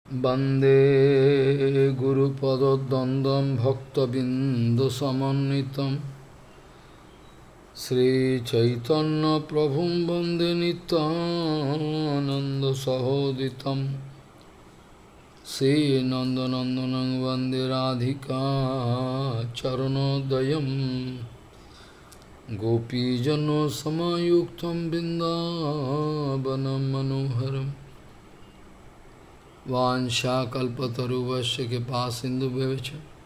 वंदे गुरुपदद्वन्द्वं भक्तबिन्दुसमन्वितं श्रीचैतन्यप्रभुं वन्दे नित्यानन्दसहोदितं श्रीनन्दनन्दनं वन्दे राधिका चरणोदयं गोपीजनसमायुक्तं बिन्दावनं मनोहरम् वाञ्छाकल्पतरुवस्य कृपासिन्धुभ्यश्च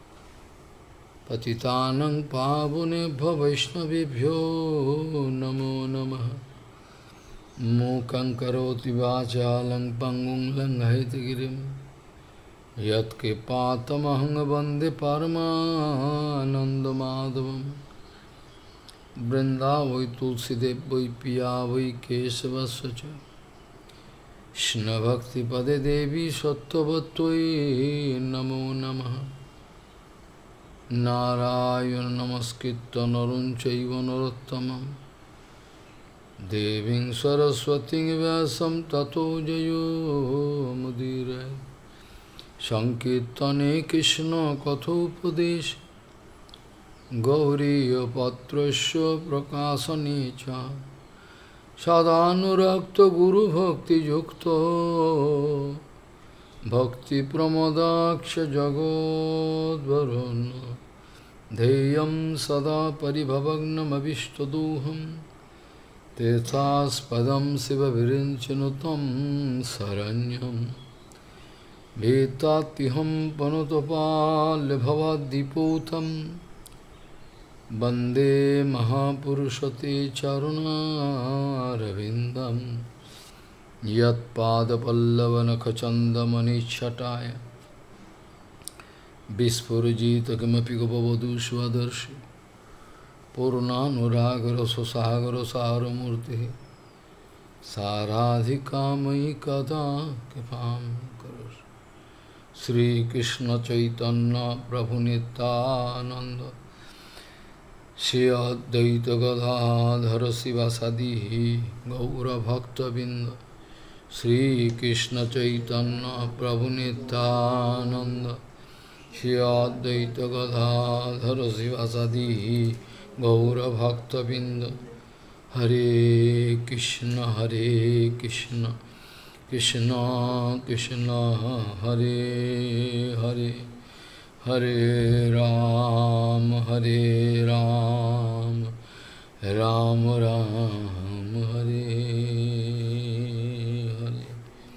पतितानं पावनेभ्यो वैष्णवेभ्यो नमो नमः। मूकं करोति वाचालं पङ्गुं लङ्घयितगिरिं यत्कृपातमहं वन्दे परमानन्दमाधवं। वृन्दावै तुलसीदेव वै पिया वै केशवस्य च कृष्णभक्तिपदे देवी सत्त्ववत्त्वयि नमो नमः। नारायण नमस्कृत्य नरं चैव नरोत्तमं देवीं सरस्वतीं व्यासं ततो जयो मुदीरये। संकीर्तने कृष्ण कथोपदेशे गौरीयपत्रस्य प्रकाशने च सदानुरक्त गुरुभक्तियुक्तो भक्तिप्रमोदाक्ष जगोद्वरुन् ध्येयं सदा परिभवग्नमभिष्टदोहं तीर्थास्पदं शिवविरिञ्चिनुतं शरण्यं भीतात्युहं पनुतपाल्यभवाद्दिपूतं वन्दे महापुरुषते चरुणारविन्दं यत्पादपल्लवनखचन्दमनिच्छटाय विस्फुरजित किमपि गपवधू स्वदर्शि पूर्णानुरागरससागरसारमूर्तिः साराधिकामयि कदा कृपां करोतु। श्रीकृष्णचैतन्य प्रभुनित्यानन्द श्री अद्वैत गदाधर शिवासादि गौरभक्तबिंद श्रीकृष्ण चैतन्य प्रभु नित्यानंद श्री अद्वैत गदाधर शिवासादि गौरभक्तबिंद। हरे कृष्ण कृष्ण कृष्ण हरे हरे हरे राम राम राम हरे हरे।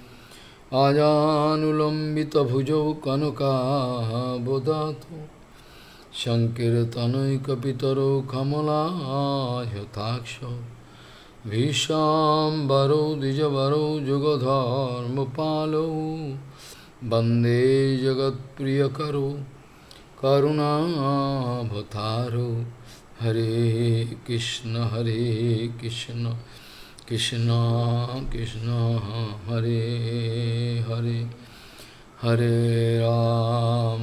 आजानुलंबितभुजौ कनकाबदातो संकीर्तनैकपितरो कमलायताक्षो भीष्माम्बरो द्विजवरो जुगधर्मपालो वन्दे जगत्प्रियकरो करुणावतारो। हरे कृष्ण कृष्ण कृष्ण हरे हरे हरे राम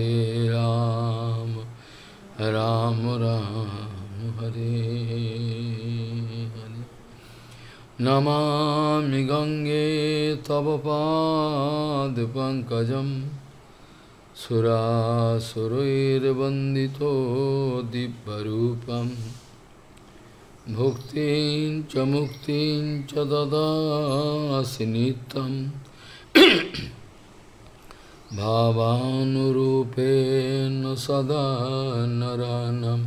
राम राम हरे हरे। नमामि गंगे तव पादपङ्कजं सुरासुरैर्वन्दितो दिव्यरूपं भुक्तिं च मुक्तिं च ददासि नित्यं भावानुरूपेण सदा नरानं।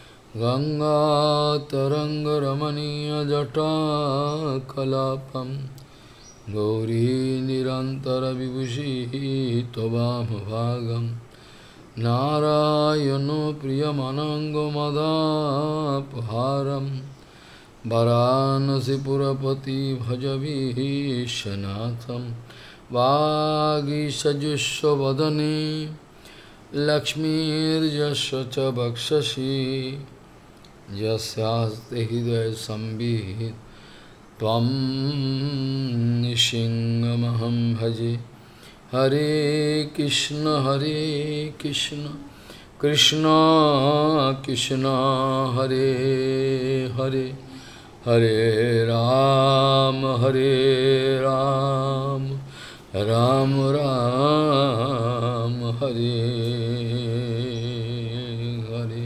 गंगातरङ्गरमणीयजटाकलापं गौरी निरन्तरविभूषिः त्ववामभागं नारायणो प्रियमनङ्गमदापहारं वाराणसीपुरपति भजवीशनाथं। वागीषजुष्वदने लक्ष्मीर्यस्य च वक्षसि यस्यास्ते हृदय संवित् त्वं नृसिंहमहं भजे। हरे कृष्ण कृष्ण कृष्ण हरे हरे हरे Ram Ram Ram Hare Hare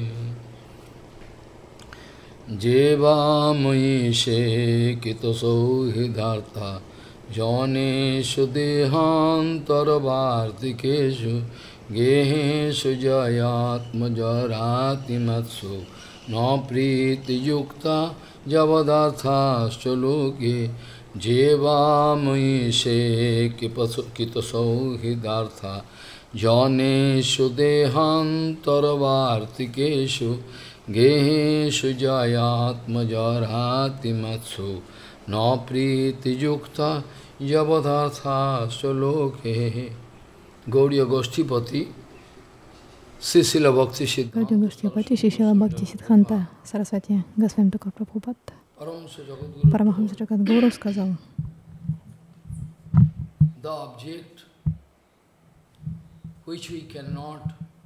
Jevamayi Shekito Sauhidhartha Janeshu Dehantarvartikeshu Geheshu Jayatma Jarati Matsu Na Priti Yukta Javadartha Shaloke Jevamayi Shekito Sauhidhartha Janeshu Dehantarvartikeshu Geheshu Jayatma Jarati Matsu Na Priti Yukta Javadartha Shaloke Gauriya Goshtipati Srila Bhakti Siddhanta Гаудия Гоштипати, Шрила Бхакти Сиддханта Сарасвати Госвами Такур Прабхупад Парамахамса Джагадгуру сказал: the object which we cannot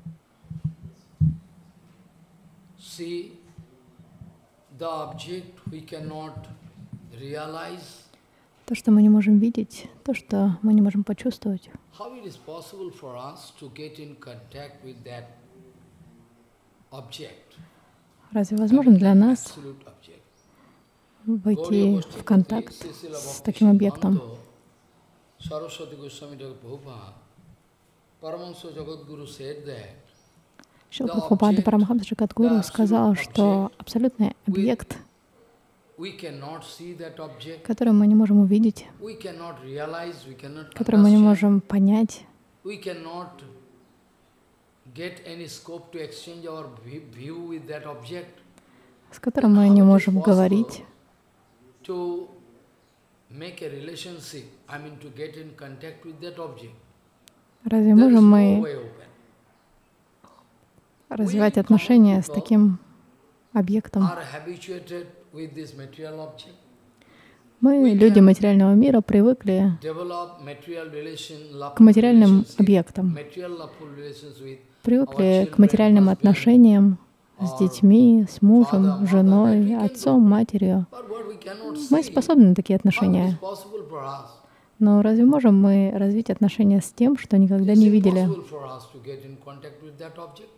see, the object we cannot realize, то, что мы не можем видеть, то, что мы не можем почувствовать. how it is possible for us to get in contact with that object, Разве возможно для нас absolute object? войти в контакт с таким объектом? Saraswati Goswami Prabhupada, Paramahansa Jagadguru said that Шрила Прабхупада Парамахамса Джагадгуру сказал, что абсолютный объект, we cannot see that object, который мы не можем увидеть, we cannot realize, we cannot который мы не understand, можем понять, we cannot get any scope to exchange our view with that object, с которым мы не можем говорить, to make a relationship, I mean to get in contact with that object. разве There is можем no мы way open. развивать отношения с таким объектом? Are habituated with this material object. Мы, люди материального мира, привыкли Develop material relation, к материальным объектам, material loveful relations with привыкли к материальным отношениям с детьми, с мужем, женой, отцом, матерью. but what we cannot Мы see. способны на такие How it is отношения. possible for us? Но разве можем мы развить отношения с тем, что никогда не Is it видели? possible for us to get in contact with that object?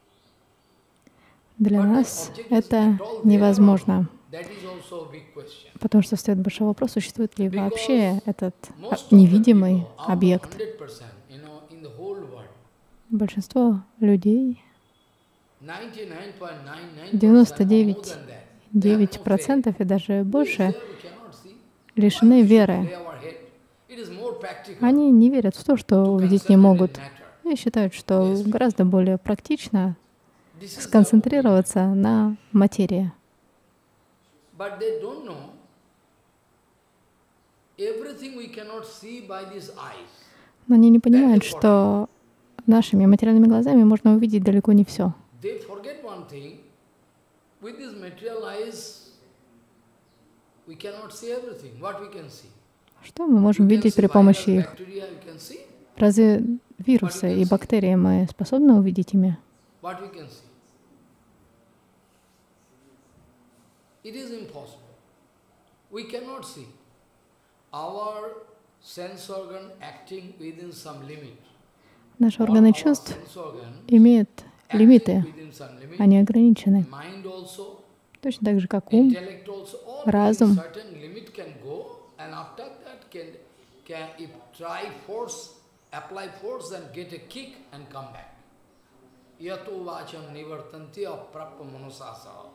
Для нас это невозможно, That is also a big question. потому что встает большой вопрос, существует ли вообще этот Most of the невидимый people, out of объект. 100%, in the whole world, Большинство людей, 99.99%, 9% и даже больше, лишены веры. Они не верят в то, что увидеть не могут, и считают, что гораздо более практично сконцентрироваться на материи. Но они не понимают, что нашими материальными глазами можно увидеть далеко не все. Что мы можем видеть при помощи их? Разве вирусы и бактерии мы способны увидеть ими? It is impossible. We cannot see. Our sense organ acting within some limit. Наши органы чувств имеют лимиты, они ограничены. Mind also, Точно так же, как ум, intellect also, all разум. within certain limit can go, and after that can if try force, apply force and get a kick and come back. Yato vacham nivartanti aprappa manusasa.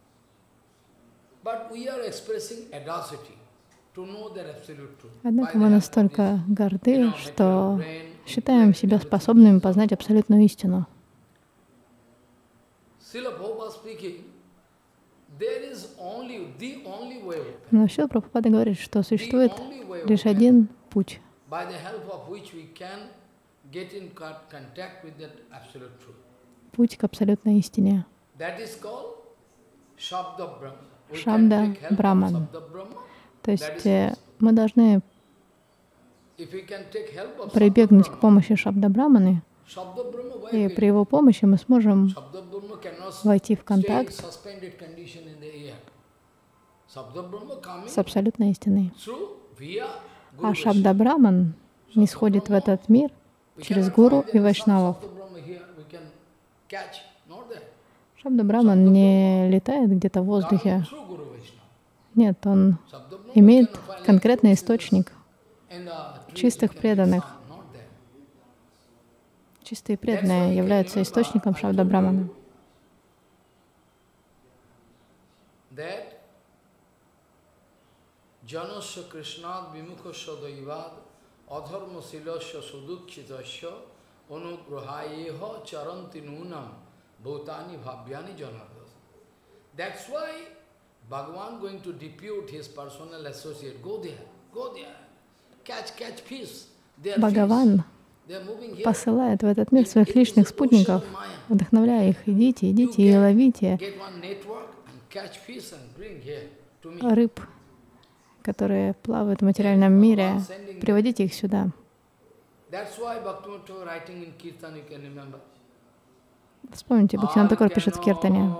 But we are expressing audacity to know that absolute truth. Однако мы настолько горды, что считаем себя способными познать абсолютную истину. Но Шрила Прабхупада говорит, что существует лишь один путь, путь к абсолютной истине. Шабда Брахман. То есть мы должны прибегнуть к помощи Шабда Брахманы, и при его помощи мы сможем войти в контакт с абсолютной истиной. А Шабда Брахман нисходит в этот мир через гуру и вайшнавов. Шабда Браман не летает где-то в воздухе. Нет, он имеет конкретный источник чистых преданных. Чистые преданные являются источником Шабда Брамана. That's why Bhagavan going to depute his personal associate. Go there, catch fish. Бхагаван посылает в этот мир своих личных спутников, вдохновляя их: идите и ловите рыб, которые плавают в материальном мире, приводите их сюда. Вспомните, Бхактивинода Тхакур пишет в Киртане: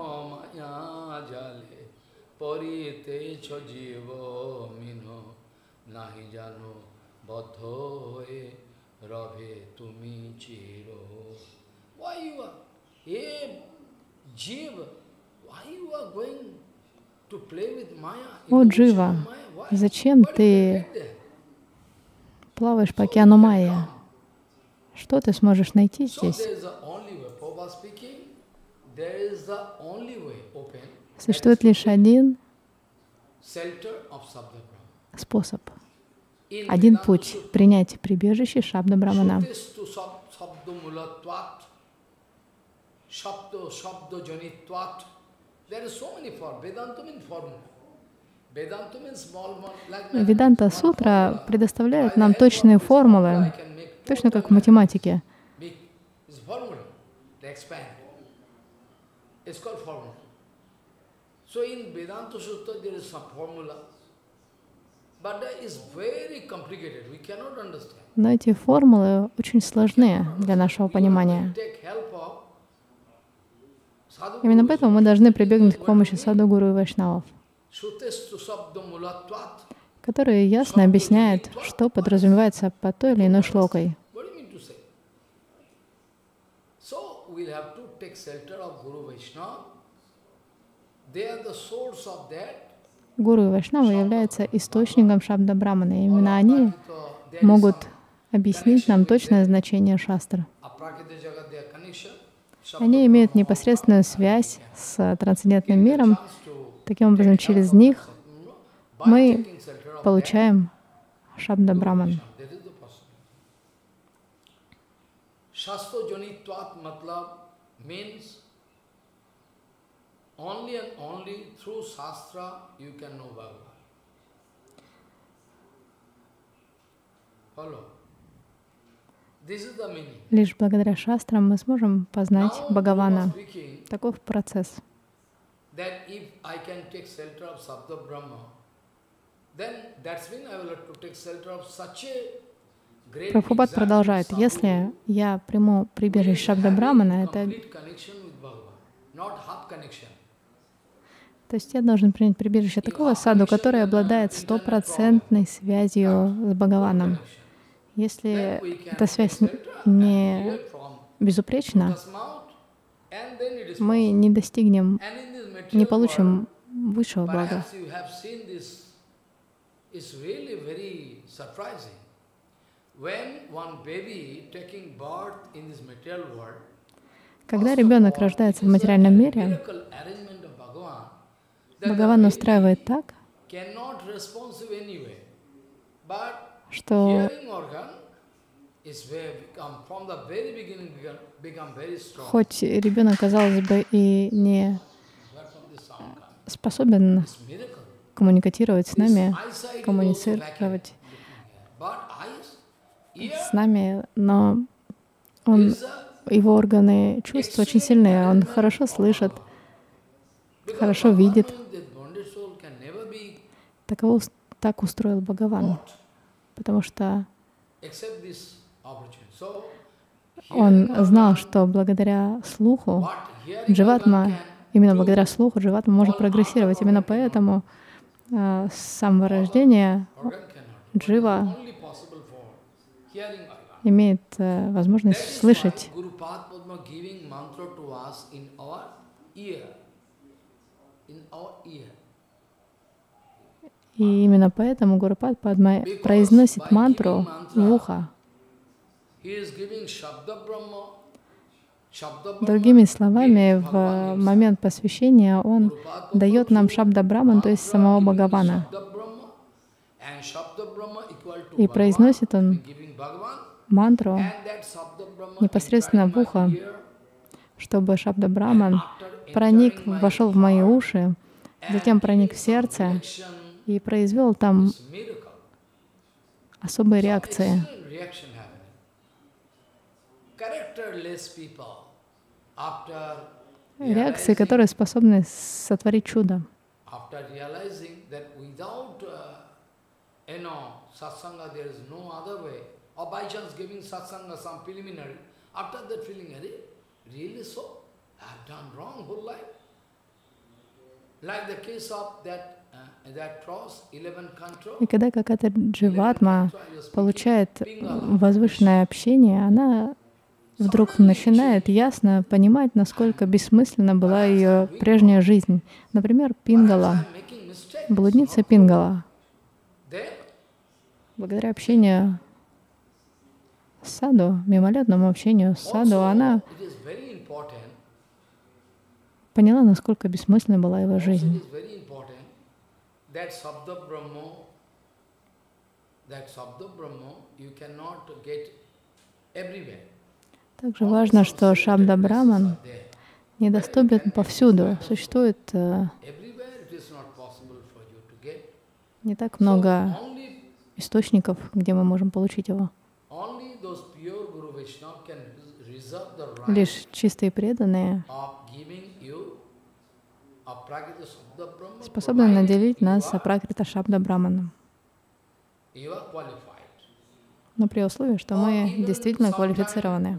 «О, Джива, зачем ты плаваешь по океану Майя? Что ты сможешь найти здесь?» Существует лишь один способ, один путь — принять прибежище Шабда Брамана. Веданта Сутра предоставляет нам точные формулы, точно как в математике. Но эти формулы очень сложны для нашего понимания. Именно поэтому мы должны прибегнуть к помощи саду, гуру и вайшнавов, которые ясно объясняют, что подразумевается под той или иной шлокой. Гуру и вайшнавы являются источником Шабда Брамана. И именно они могут объяснить нам точное значение шастр. Они имеют непосредственную связь с трансцендентным миром. Таким образом, через них мы получаем Шабда Браман. Лишь благодаря шастрам мы сможем познать Бхагавана. Таков процесс. Прабхупад продолжает: если я приму прибежище Шабда Брамана, это... То есть я должен принять прибежище такого саду, который обладает стопроцентной связью с Бхагаваном. Если эта связь не безупречна, мы не достигнем, не получим высшего блага. Когда ребенок рождается в материальном мире, Бхагаван устраивает так, что хоть ребенок, казалось бы, и не способен коммуницировать с нами, но его органы чувств очень сильные, он хорошо слышит, хорошо видит. Так устроил Бхагаван, потому что он знал, что благодаря слуху дживатма, именно благодаря слуху дживатма может прогрессировать. Именно поэтому с самого рождения джива имеет возможность слышать. И именно поэтому Гурупад Падма произносит мантру в ухо. Другими словами, в момент посвящения он дает нам Шабда Браман, то есть самого Бхагавана. И произносит он мантру непосредственно в ухо, чтобы Шабда Браман вошел в мои уши, затем проник в сердце и произвел там особые реакции. Реакции, которые способны сотворить чудо. И когда какая-то дживатма получает возвышенное общение, она вдруг начинает ясно понимать, насколько бессмысленна была ее прежняя жизнь. Например, Пингала, блудница Пингала. Благодаря общению с саду, мимолетному общению с саду, она поняла, насколько бессмысленна была его жизнь. Также важно, что Шабда Браман недоступен повсюду. Существует не так много источников, где мы можем получить его. Лишь чистые преданные способны наделить нас Апракрита Шабда Браманом. Но при условии, что мы действительно квалифицированы.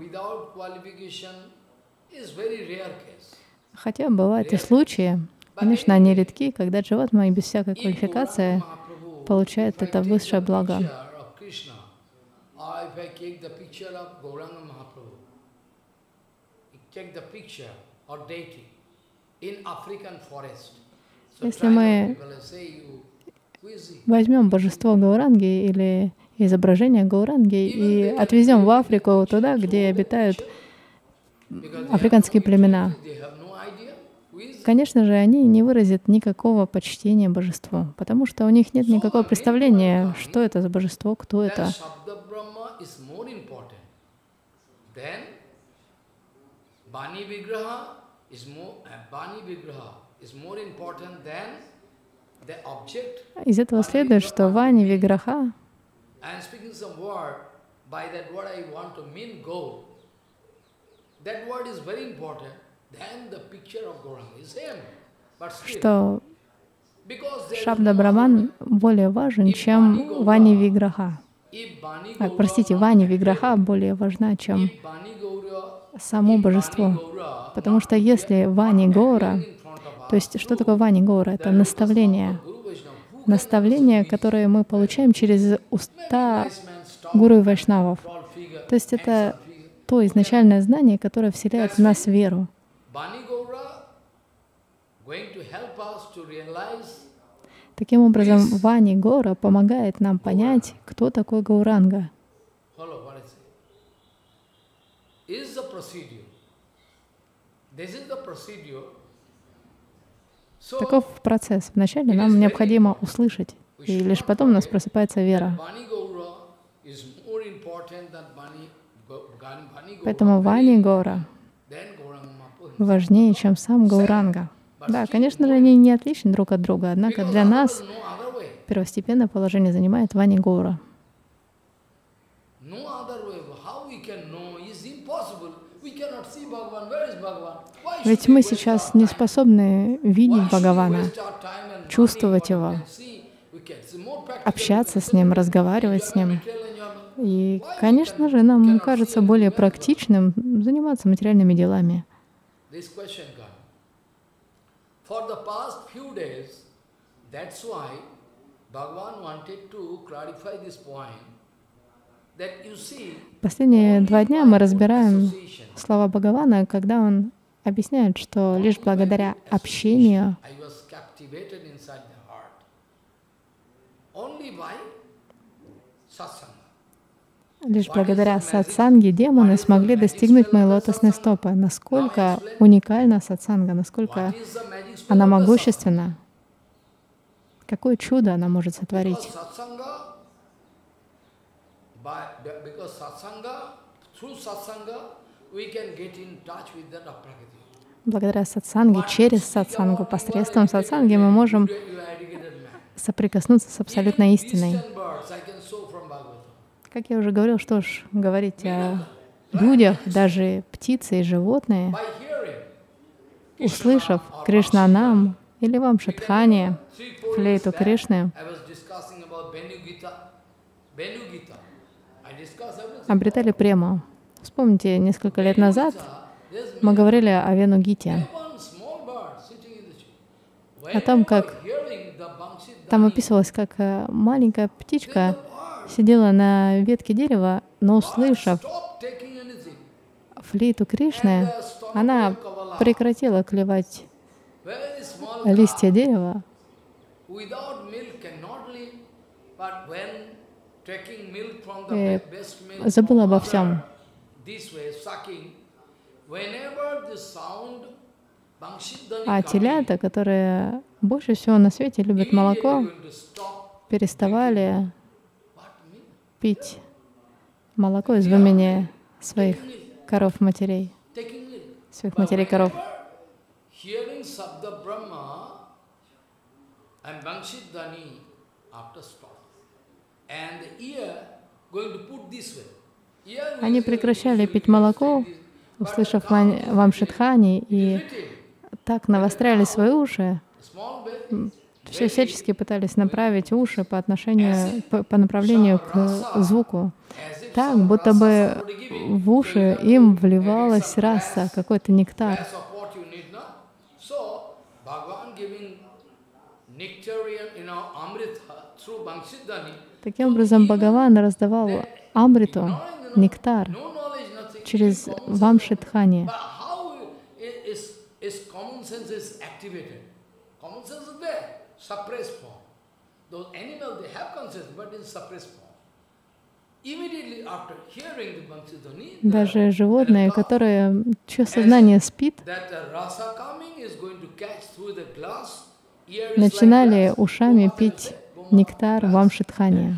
Хотя бывают и случаи, конечно, они редки, когда дживатма и без всякой квалификации получает это высшее благо. Если мы возьмем божество Гауранги или изображение Гауранги и отвезем в Африку, туда, где обитают африканские племена, конечно же, они не выразят никакого почтения божеству, потому что у них нет никакого представления, что это за божество, кто это. Из этого следует, что Вани Виграха что Шабда Браман более важен, чем Вани Виграха. Простите, Вани Виграха более важна, чем само божество. Потому что если Вани Гаура, то есть что такое Вани Гаура? Это наставление. Наставление, которое мы получаем через уста гуру и вайшнавов. То есть это то изначальное знание, которое вселяет в нас веру. Таким образом, Вани Гаура помогает нам понять, кто такой Гауранга. Таков процесс. Вначале нам необходимо услышать, и лишь потом у нас просыпается вера. Поэтому Вани Гаура важнее, чем сам Гауранга. Да, конечно же, они не отличны друг от друга, однако для нас первостепенное положение занимает Вани Гаура. Ведь мы сейчас не способны видеть Бхагавана, чувствовать Его, общаться с Ним, разговаривать с Ним. И, конечно же, нам кажется более практичным заниматься материальными делами. Последние 2 дня мы разбираем слова Бхагавана, когда он объясняет, что лишь благодаря общению, лишь благодаря сатсанге демоны смогли достигнуть моей лотосной стопы. Насколько уникальна сатсанга, насколько она могущественна, какое чудо она может сотворить. Благодаря сатсанге, через сатсангу, посредством сатсанги мы можем соприкоснуться с абсолютной истиной. Как я уже говорил, что ж говорить о людях, даже птицы и животные, услышав Кришнанам или Вамшитхани, флейту Кришны, обретали прему. Вспомните, несколько лет назад мы говорили о Венугите, о том, как там описывалось, как маленькая птичка сидела на ветке дерева, но услышав флейту Кришны, она прекратила клевать листья дерева и забыла обо всем. А телята, которые больше всего на свете любят молоко, переставали пить молоко из вымени своих коров-матерей, своих матерей-коров. Они прекращали пить молоко, услышав Вамшитхани, и так навостряли свои уши, все всячески пытались направить уши по направлению к звуку. Так, будто бы в уши им вливалась раса, какой-то нектар. Таким образом, Бхагаван раздавал амриту, нектар, через Вамшитхани. Даже животные, чье сознание спит, начинали ушами пить нектар Вамшитхани,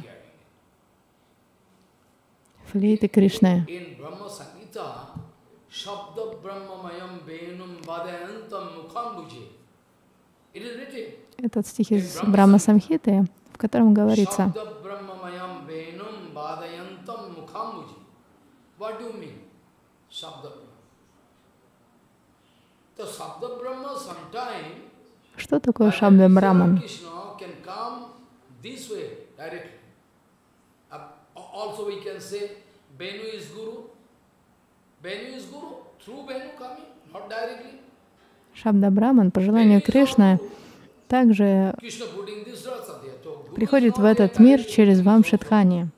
флейты Кришны. Этот стих из Брахма Самхиты, в котором говорится: что такое Шабда Браман? Шабда Браман, по желанию Кришны, также приходит в этот мир через Вамшитхани.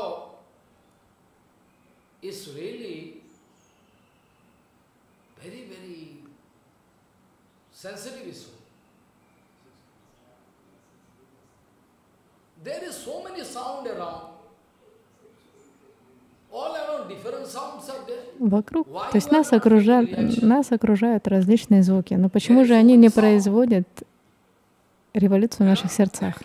Вокруг, то есть нас окружают различные звуки. Но почему же они не производят революцию в наших сердцах?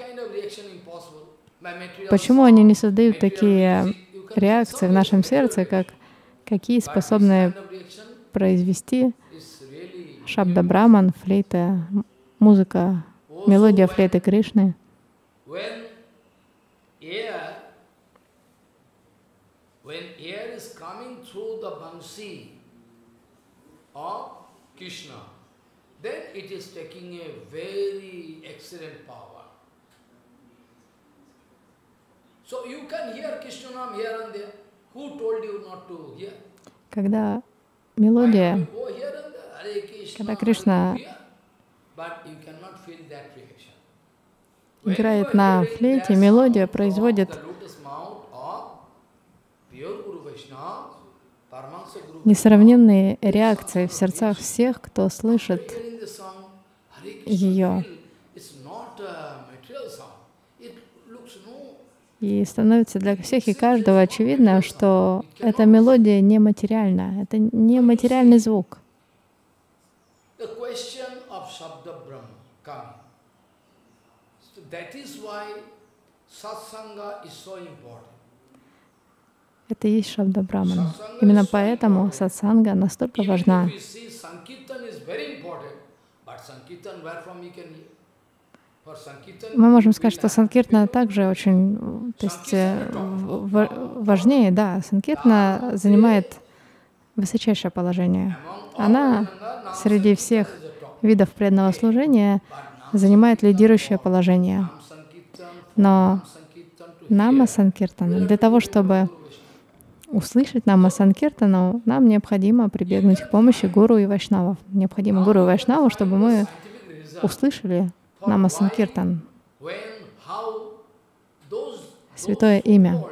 Почему они не создают такие реакции в нашем сердце, какие способны произвести Шабда Браман, флейта, музыка, мелодия флейты Кришны? When air is coming through the bansi of Krishna, then it is taking a very excellent power. So you can hear Krishna Nam here and there. Who told you not to hear? Когда мелодия, когда Кришна играет на флейте, мелодия производит несравненные реакции в сердцах всех, кто слышит ее. И становится для всех и каждого очевидно, что эта мелодия нематериальна, это нематериальный звук. Это и есть Шабда Браман. Именно поэтому сатсанга настолько важна. Мы можем сказать, что санкиртана также очень, то есть, важнее, да. Санкиртана занимает высочайшее положение. Она среди всех видов преданного служения занимает лидирующее положение. Но нама санкиртана, для того, чтобы услышать нама санкиртану, нам необходимо прибегнуть к помощи гуру и вайшнавов. Необходимо гуру и вайшнаву, чтобы мы услышали нама санкиртан, святое имя.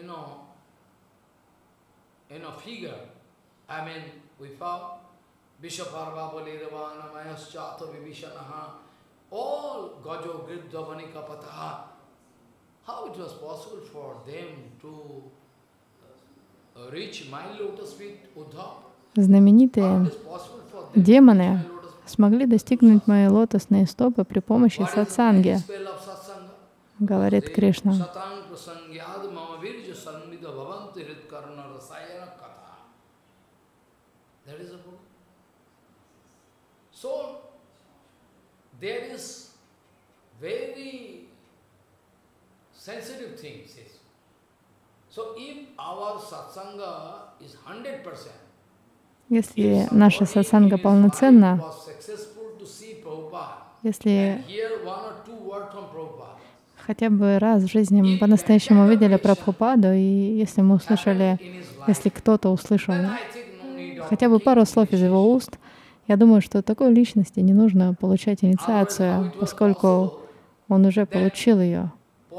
Знаменитые демоны смогли достигнуть мои лотосные стопы при помощи сатсанги, говорит Кришна. Если наша сатсанга полноценна, если хотя бы раз в жизни мы по-настоящему увидели Прабхупаду, и если мы услышали, если кто-то услышал хотя бы пару слов из его уст, я думаю, что такой личности не нужно получать инициацию, поскольку он уже получил ее.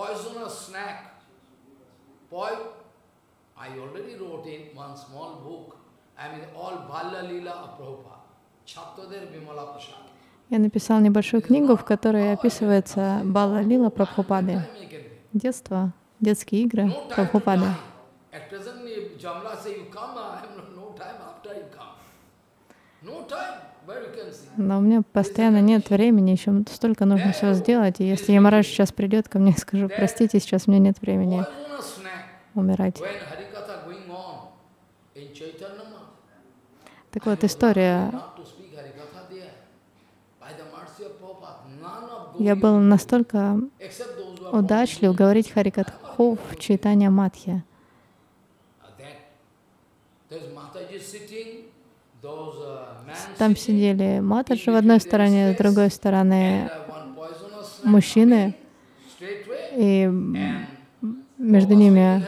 Я написал небольшую книгу, в которой описывается Бала Лила Прабхупады. Детство, детские игры Прабхупады. Но у меня постоянно нет времени, еще столько нужно всего сделать. И если Ямарадж сейчас придет ко мне и скажу: простите, сейчас у меня нет времени умирать. Так вот, история. Я был настолько удачлив говорить Харикатху в Чайтанья Матхе. Там сидели Матаджи в одной стороне, с другой стороны мужчины, и между ними...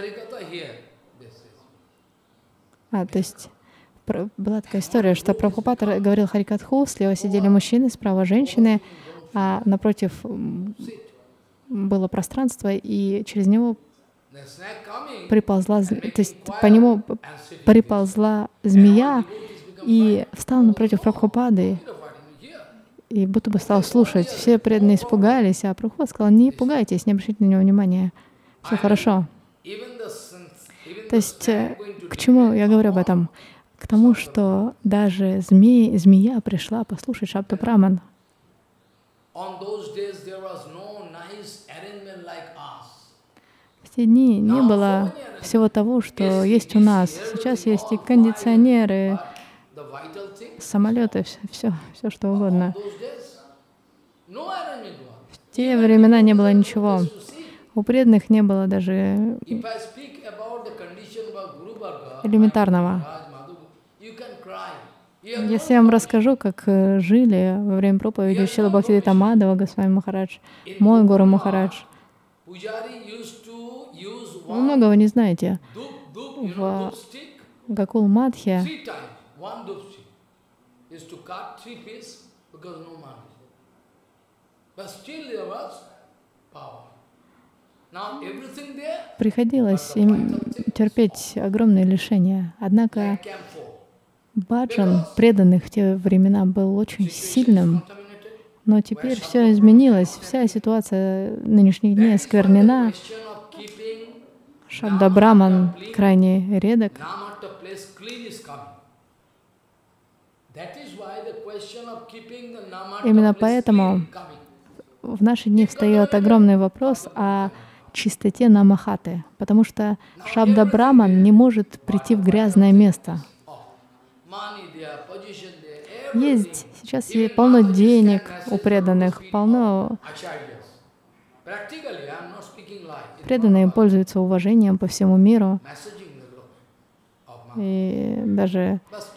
то есть была такая история, что Прабхупада говорил Харикатху, слева сидели мужчины, справа женщины, а напротив было пространство, и через него приползла, то есть по нему приползла змея и встала напротив Прабхупады, и будто бы стал слушать. Все преданные испугались, а Прабхупада сказал: не пугайтесь, не обращайте на него внимания, все хорошо. То есть к чему я говорю об этом? К тому, что даже змея пришла послушать Шабда Браман. В те дни не было всего того, что есть у нас. Сейчас есть и кондиционеры, самолеты, все что угодно. В те времена не было ничего. У преданных не было даже элементарного. Если я вам расскажу, как жили во время проповеди Шрила Бхактивинода Мадхава Госвами Махарадж, мой Гуру Махарадж, вы многого не знаете. В Гакул Матхе приходилось им терпеть огромные лишения. Однако баджан преданных в те времена был очень сильным. Но теперь все изменилось, вся ситуация нынешних дней осквернена. Шабда Браман крайне редок. Именно поэтому в наши дни встает огромный вопрос о чистоте намахаты, потому что Шабда Браман не может прийти в грязное место. Есть сейчас полно денег у преданных, полно преданные пользуются уважением по всему миру, и даже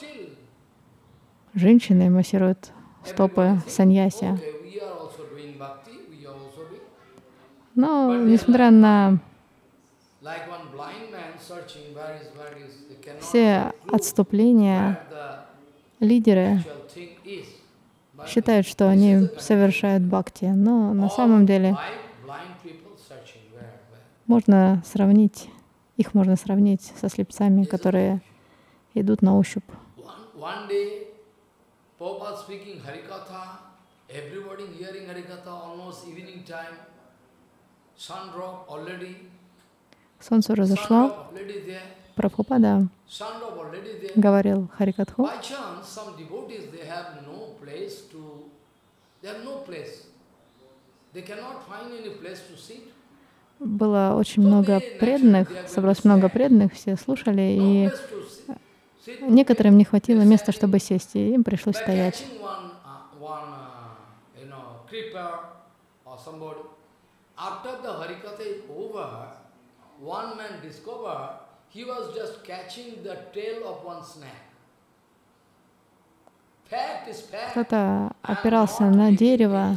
женщины массируют стопы саньяси. Но, несмотря на все отступления, лидеры считают, что они совершают бхакти, но на самом деле их можно сравнить со слепцами, которые идут на ощупь. Солнце уже зашло. Прабхупада говорил Харикатху. Было очень много преданных, собралось много преданных, все слушали, и некоторым не хватило места, чтобы сесть, и им пришлось стоять. Кто-то опирался на дерево,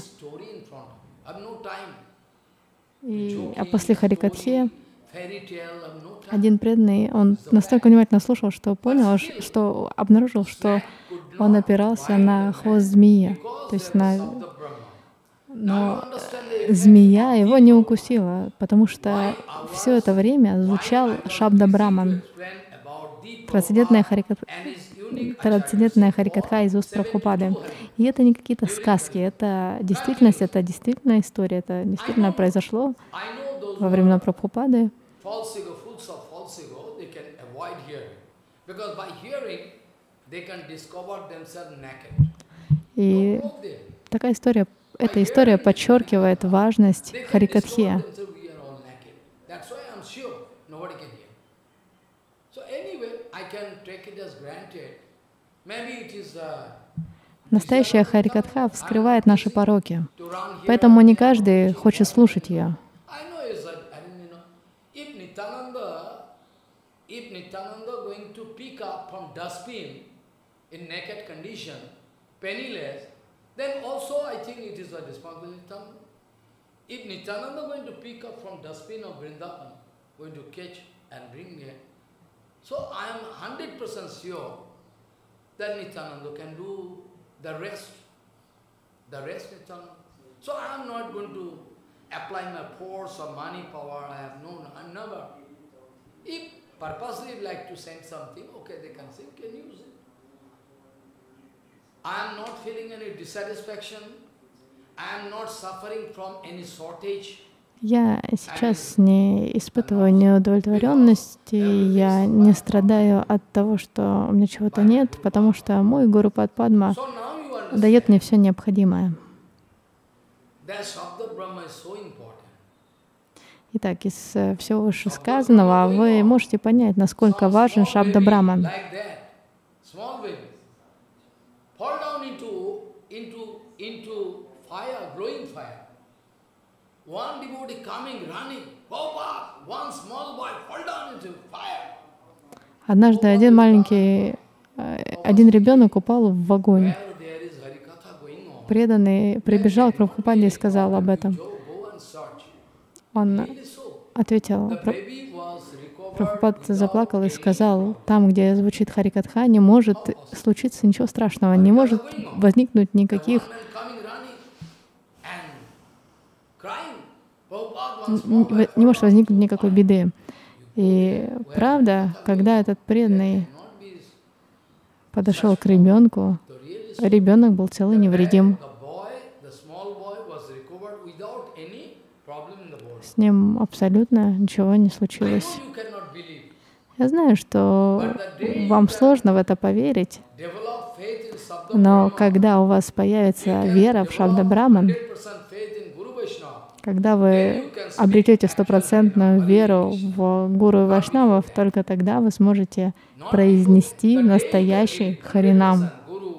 а после Харикатхи один преданный, он настолько внимательно слушал, что понял, что обнаружил, что он опирался на хвост змеи, то есть но змея его не укусила, потому что все это время звучал Шабда Браман, трансцендентная Харикатха из уст Прабхупады. И это не какие-то сказки, это действительность, это действительно история, это действительно произошло во времена Прабхупады. И такая история, эта история подчеркивает важность Харикатхи. Настоящая Харикатха вскрывает наши пороки, поэтому не каждый хочет слушать ее. Then also I think it is a responsibility. If Nityananda going to pick up from dustbin of Vrindavan, going to catch and bring here, so I am 100% sure that Nityananda can do the rest. The rest Nityananda. So I am not going to apply my force or money power. I have I never. If purposely like to send something, okay, they can say, can use it. I am not feeling any dissatisfaction. I am not suffering from any shortage. Я сейчас не испытываю неудовлетворенности, я не страдаю от того, что у меня чего-то нет, потому что мой Гуру Падма дает мне все необходимое. Итак, из всего вышесказанного вы можете понять, насколько важен Шабда Браман. Однажды один ребенок упал в огонь. Преданный прибежал к Прабхупаде и сказал об этом. Он ответил, Прабхупад заплакал и сказал, там, где звучит Харикатха, не может случиться ничего страшного, не может возникнуть никаких не может возникнуть никакой беды. И правда, когда этот преданный подошел к ребенку, ребенок был цел и невредим. С ним абсолютно ничего не случилось. Я знаю, что вам сложно в это поверить, но когда у вас появится вера в Шабда Браман, когда вы обретете стопроцентную веру в Гуру и Вайшнавов, только тогда вы сможете произнести настоящий Харинам.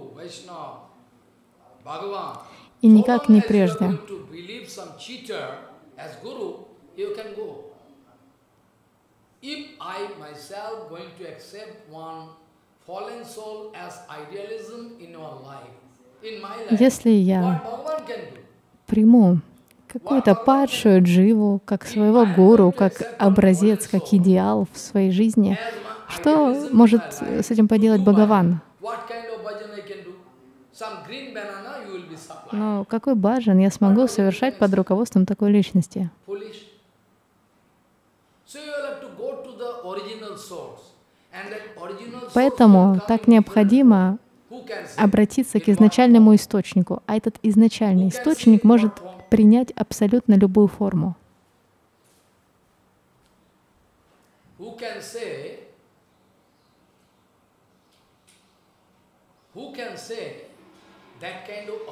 И никак не прежде. Если я приму какую-то падшую дживу, как своего гуру, как образец, как идеал в своей жизни, что может с этим поделать Бхагаван? Но какой баджан я смогу совершать под руководством такой личности? Поэтому так необходимо обратиться к изначальному источнику, а этот изначальный источник может принять абсолютно любую форму. Who can say that kind of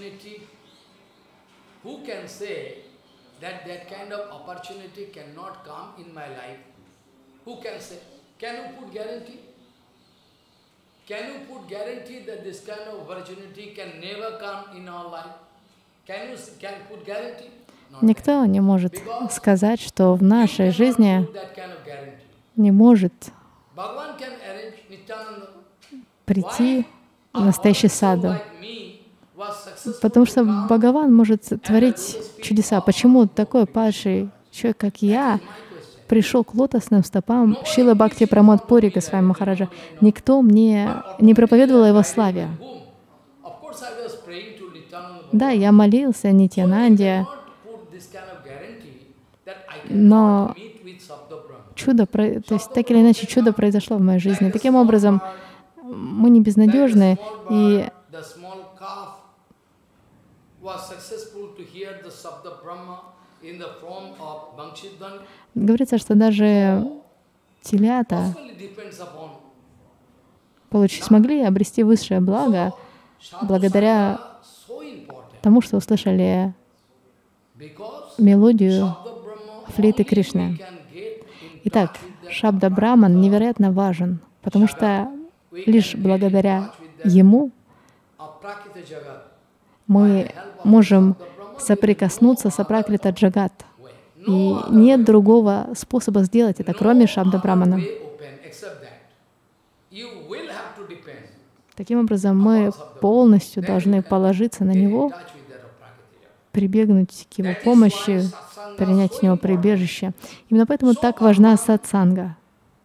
opportunity cannot come in my life? Who can say? Can you put guarantee? Can you put guarantee that this kind of opportunity can never come in our life? Can you put guarantee? Никто не может сказать, что в нашей жизни не может прийти настоящий саду. Потому что Бхагаван может творить чудеса. Почему такой падший человек, как я, пришел к лотосным стопам Шрилы Бхакти Прамод Пури Госвами Махараджа? Никто мне не проповедовал о его славе. Да, я молился Нитьянанде, но чудо, то есть так или иначе чудо произошло в моей жизни. Таким образом, мы не безнадежны, и говорится, что даже телята смогли обрести высшее благо благодаря тому, что услышали мелодию флейты Кришны. Итак, Шабда Браман невероятно важен, потому что лишь благодаря ему мы можем соприкоснуться с Апракрита Джагат. И нет другого способа сделать это, кроме Шабда Брамана. Таким образом, мы полностью должны положиться на него, прибегнуть к его помощи, принять у него прибежище. Именно поэтому так важна сатсанга.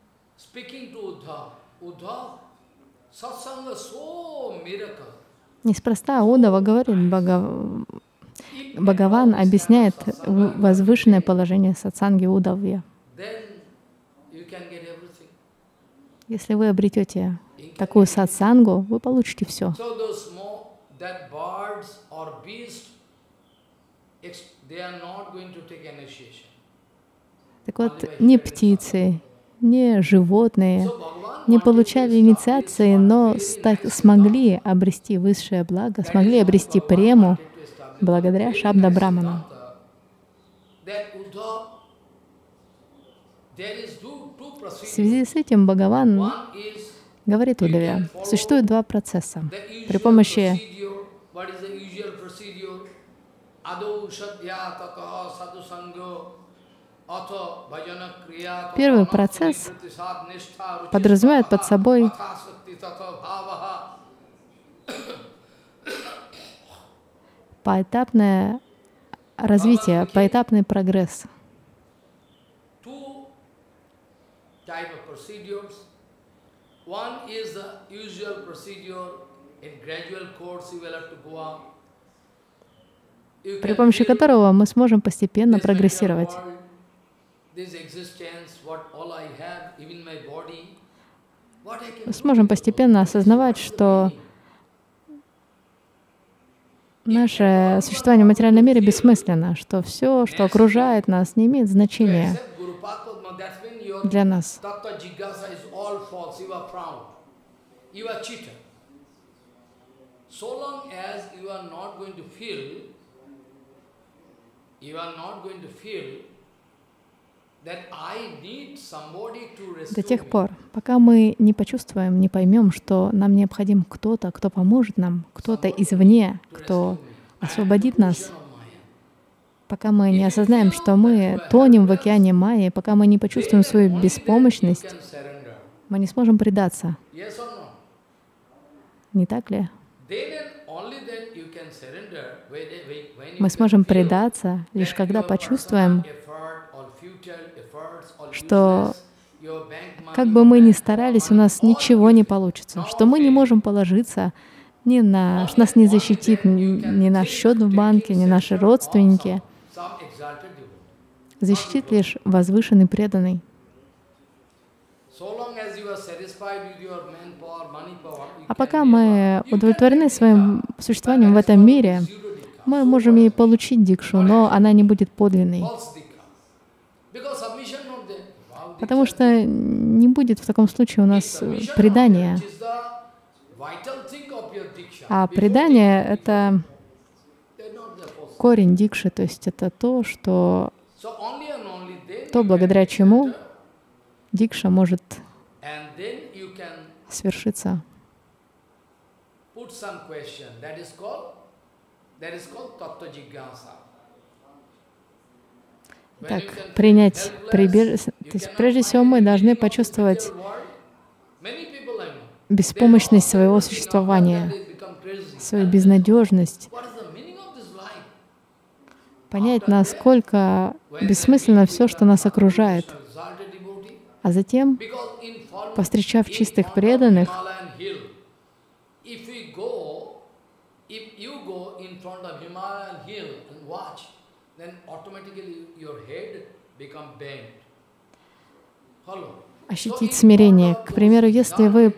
Неспроста Удава говорит, Бхагаван объясняет возвышенное положение сатсанги Удавья. Если вы обретете такую сатсангу, вы получите все. Так вот, ни птицы, ни животные не получали инициации, но смогли обрести высшее благо, смогли обрести прему благодаря Шабда Браману. В связи с этим Бхагаван говорит Удаве, существует два процесса. При помощи первый процесс подразумевает под собой поэтапное развитие, поэтапный прогресс. при помощи которого мы сможем постепенно прогрессировать. Мы сможем постепенно осознавать, что наше существование в материальном мире бессмысленно, что все, что окружает нас, не имеет значения для нас. До тех пор, пока мы не почувствуем, не поймем, что нам необходим кто-то, кто поможет нам, кто-то извне, кто освободит нас, пока мы не осознаем, что мы тонем в океане майи, пока мы не почувствуем свою беспомощность, мы не сможем предаться. Не так ли? Мы сможем предаться, лишь когда почувствуем, что как бы мы ни старались, у нас ничего не получится, что мы не можем положиться ни на... что нас не защитит ни наш счет в банке, ни наши родственники. Защитит лишь возвышенный преданный. А пока мы удовлетворены своим существованием в этом мире, мы можем и получить дикшу, но она не будет подлинной. Потому что не будет в таком случае у нас предания. А предание — это корень дикши, то есть это то, благодаря чему дикша может свершиться. Так, принять прибежище. То есть, прежде всего, мы должны почувствовать беспомощность своего существования, свою безнадежность, понять, насколько бессмысленно все, что нас окружает. А затем, повстречав чистых преданных, ощутить смирение. К примеру, если вы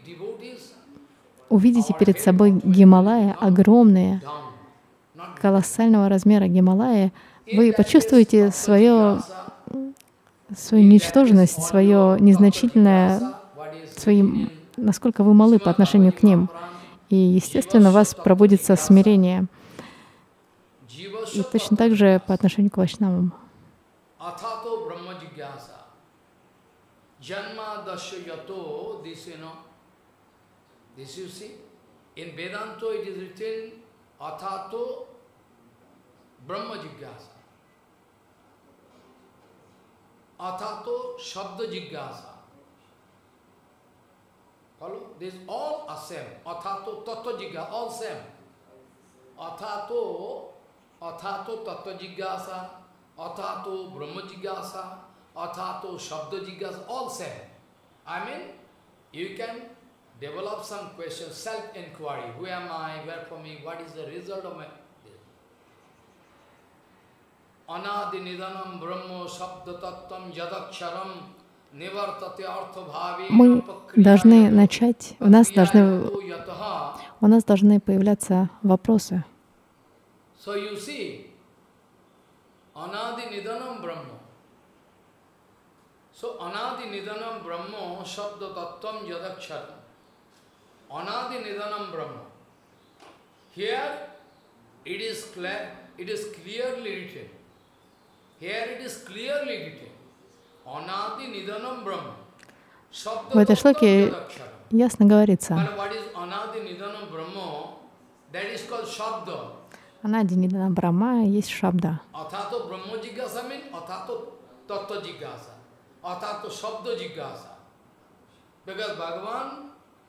увидите перед собой Гималая, огромные, колоссального размера Гималая, вы почувствуете свою ничтожность, свое незначительное, насколько вы малы по отношению к ним. И, естественно, у вас пробудится смирение. И точно так же по отношению к вайшнавам. This you see, in Vedanta it is written Athato Brahma Jigyasa, Athato Shabda Jigyasa. Follow? These all are same. Athato Tattva Jigyasa, all same. Athato Tattva Jigyasa, Athato Brahma Jigyasa, Athato Shabda Jigyasa, all same. I mean, you can develop some questions, self-inquiry. Who am I? Where for me? What is the result of my... Anadi nidanam brahmo sabda tattvam yadaksharam nivartate artha bhavi. Мы должны начать, у нас должны появляться вопросы. So you see, anadi nidanam brahmo. So anadi nidanam brahmo sabda tattvam yadaksharam. Anadi Nidanam Brahma. Here it is clearly written. Here it is clearly written. Anadi Nidanam Brahma. В этой шлоке ясно говорится. Анади Ниданам Брахма есть шабда. Athato Brahma Jigyasa means Athato Tattva Jigyasa. Athato Shabda Jigyasa. Because Bhagavan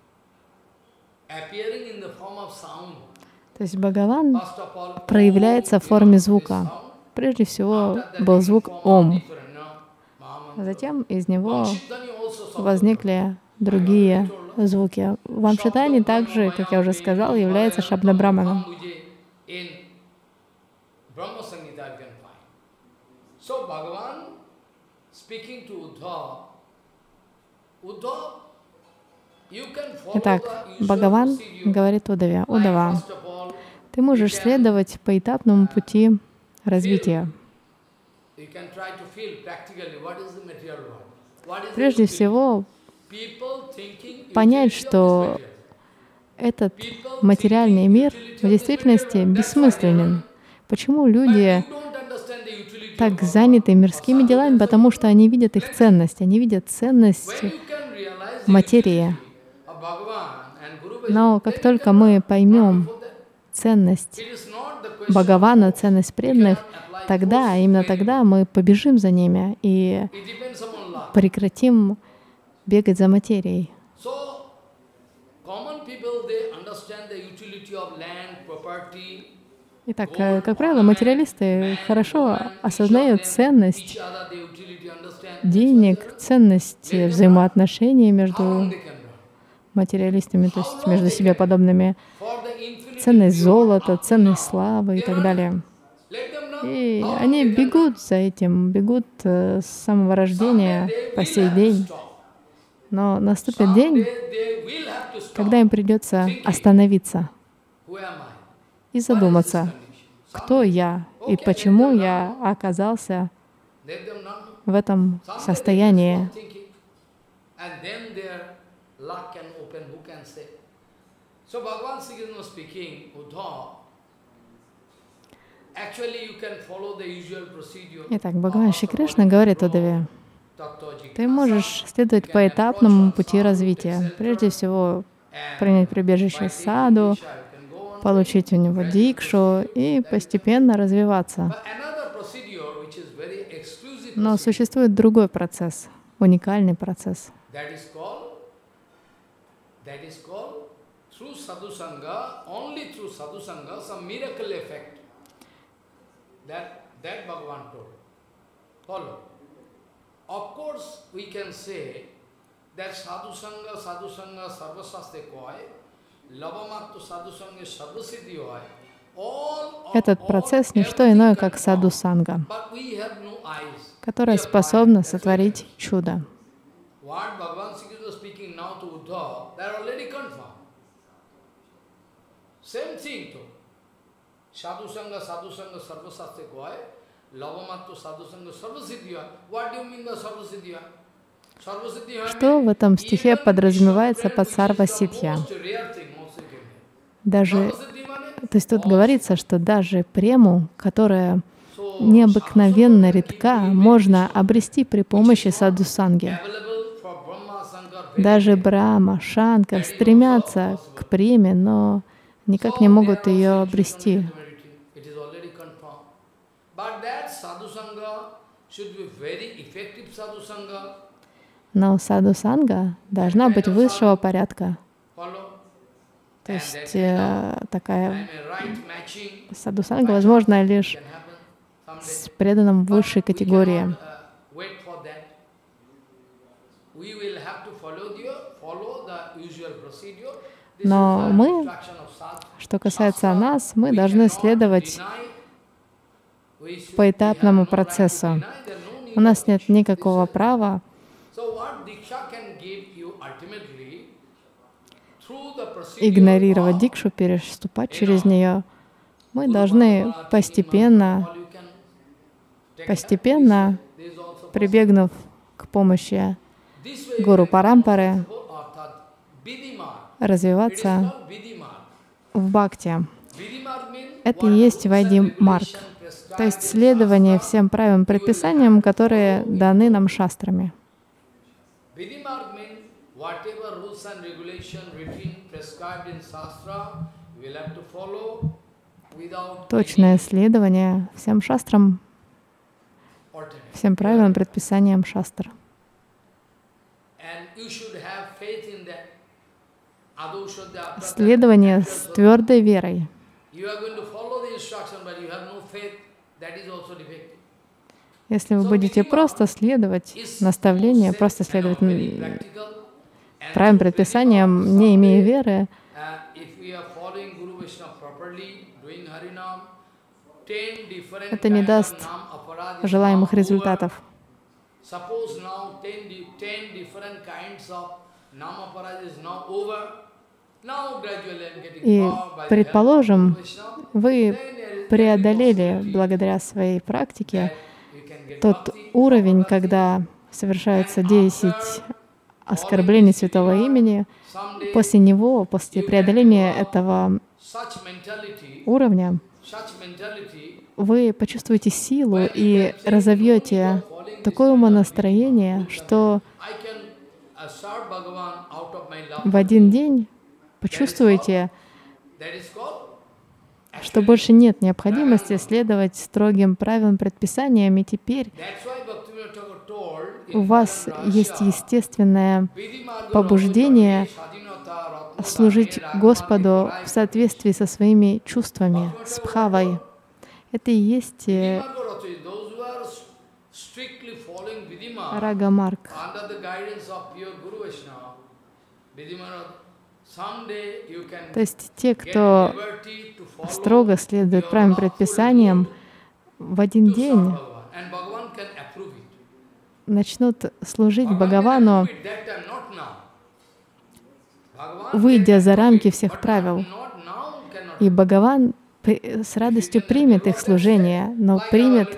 то есть Бхагаван проявляется в форме звука. Прежде всего был звук Ом. Затем из него возникли другие звуки. Вамшитани также, как я уже сказал, является Шабда Браманом. Brahma Samhita you can find. So Bhagavan speaking to Uddhava, Uddhava, you can follow Итак, the usual Бхагаван procedure. говорит Уддаве: Уддава, First of all, ты можешь следовать поэтапному пути развития. you can try to feel practically what is the material world. What is the Прежде utility? всего, People thinking понять, utility of что this material. этот материальный мир в действительности бессмысленен. Почему люди так заняты мирскими делами? Потому что они видят их ценность, они видят ценность материи. Но как только мы поймем ценность Бхагавана, ценность преданных, тогда, именно тогда мы побежим за ними и прекратим бегать за материей. Итак, как правило, материалисты хорошо осознают ценность денег, ценность взаимоотношений между материалистами, то есть между себе подобными, ценность золота, ценность славы и так далее. И они бегут за этим, бегут с самого рождения по сей день. Но наступит день, когда им придется остановиться и задуматься, кто я и почему я оказался в этом состоянии. Итак, Бхагаван Шри Кришна говорит Уддаве: ты можешь следовать поэтапному пути развития. Прежде всего, принять прибежище саду, получить у него дикшу и постепенно развиваться. Но существует другой процесс, уникальный процесс. Of course, we can say that sadhusanga, sarva sastre koi, lavamattu sadhusanga, sarva siddhi hoy. Этот процесс — не что иное, как саду-санга, которая способна сотворить чудо. Что в этом стихе подразумевается под сарва-сидья? Даже, то есть тут говорится, что даже прему, которая необыкновенно редка, можно обрести при помощи саду-санги. Даже Брахма, Шанкар стремятся к преме, но никак не могут ее обрести. Но саду-санга должна быть высшего порядка. То есть такая саду-санга возможна лишь с преданным высшей категории. Но мы, что касается нас, мы должны следовать поэтапному процессу. У нас нет никакого права игнорировать дикшу, переступать через нее. Мы должны постепенно, прибегнув к помощи Гуру Парампары, развиваться в бхакти. Это и есть Вайди-марг, то есть следование всем правилам, предписаниям, которые даны нам шастрами. Точное следование всем шастрам, всем правилам, предписаниям шастр. Следование с твердой верой. Если вы будете просто следовать наставлениям, просто следовать правильным предписаниям, не имея веры, это не даст желаемых результатов. Suppose now 10 different kinds of namaparad is now over. Now gradually I'm getting И, power by the help of предположим, Vaishnava. вы преодолели благодаря своей практике тот уровень, когда совершаются 10 оскорблений святого имени. После него, после преодоления этого уровня, вы почувствуете силу и разовьете такое умонастроение, что в один день почувствуете, что больше нет необходимости следовать строгим правилам, предписаниям, и теперь у вас есть естественное побуждение служить Господу в соответствии со своими чувствами, с бхавой. Это и есть рага-марг. То есть те, кто строго следует правильным предписаниям, в один день начнут служить Бхагавану, выйдя за рамки всех правил. И Бхагаван с радостью примет их служение, но примет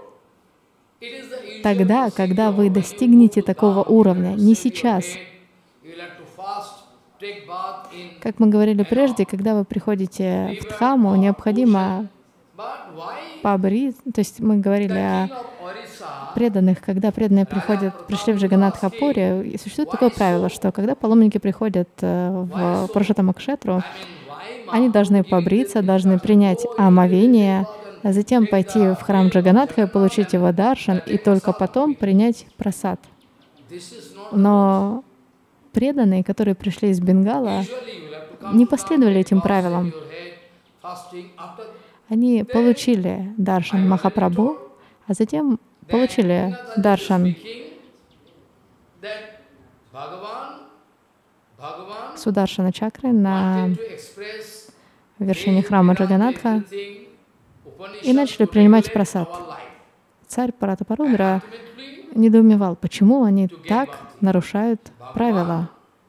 тогда, когда вы достигнете такого уровня, не сейчас. Как мы говорили прежде, когда вы приходите в Дхаму, необходимо побриться. То есть мы говорили о преданных, когда преданные пришли в Джаганнатха-пури, существует такое правило, что когда паломники приходят в Пурушоттама-кшетру, они должны побриться, должны принять омовение, а затем пойти в храм Джаганнатха и получить его даршан, и только потом принять прасад. Но преданные, которые пришли из Бенгала, не последовали этим правилам. Они получили даршан Махапрабху, а затем получили даршан Сударшана чакры на вершине храма Джаганнатха и начали принимать прасад. Царь Паратапарудра недоумевал, почему они так нарушают правила.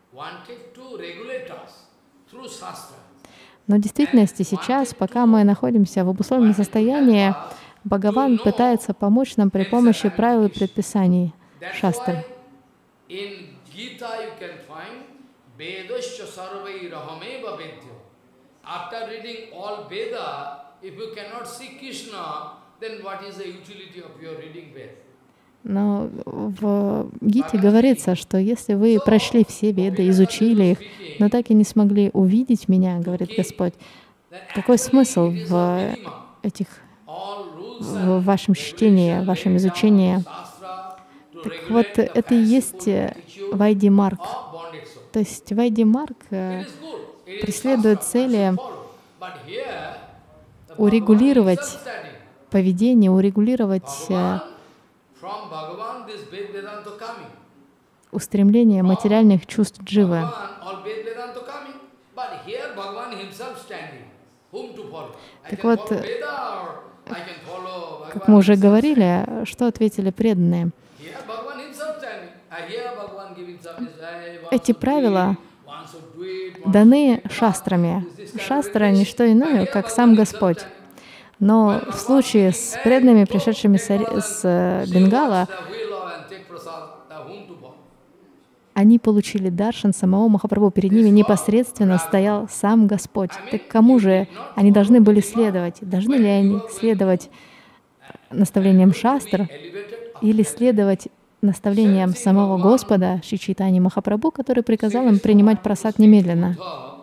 Но в действительности сейчас, пока мы находимся в обусловленном состоянии, Бхагаван пытается помочь нам при помощи правил и предписаний шастры. Но в Гите говорится, что если вы прочли все Веды, изучили их, но так и не смогли увидеть меня, говорит Господь, какой смысл в вашем чтении, в вашем изучении? Так вот, это и есть Вайди-марг. То есть Вайди-марг преследует цели урегулировать поведение, урегулировать устремление материальных чувств дживы. Так вот, как мы уже говорили, что ответили преданные? Эти правила даны шастрами. Шастра — не что иное, как сам Господь. Но в случае с преданными, пришедшими с Бенгала, они получили даршан самого Махапрабху. Перед ними непосредственно стоял сам Господь. Так кому же они должны были следовать? Должны ли они следовать наставлениям шастр или следовать наставлениям самого Господа Шри Чайтаньи Махапрабху, который приказал им принимать прасад немедленно?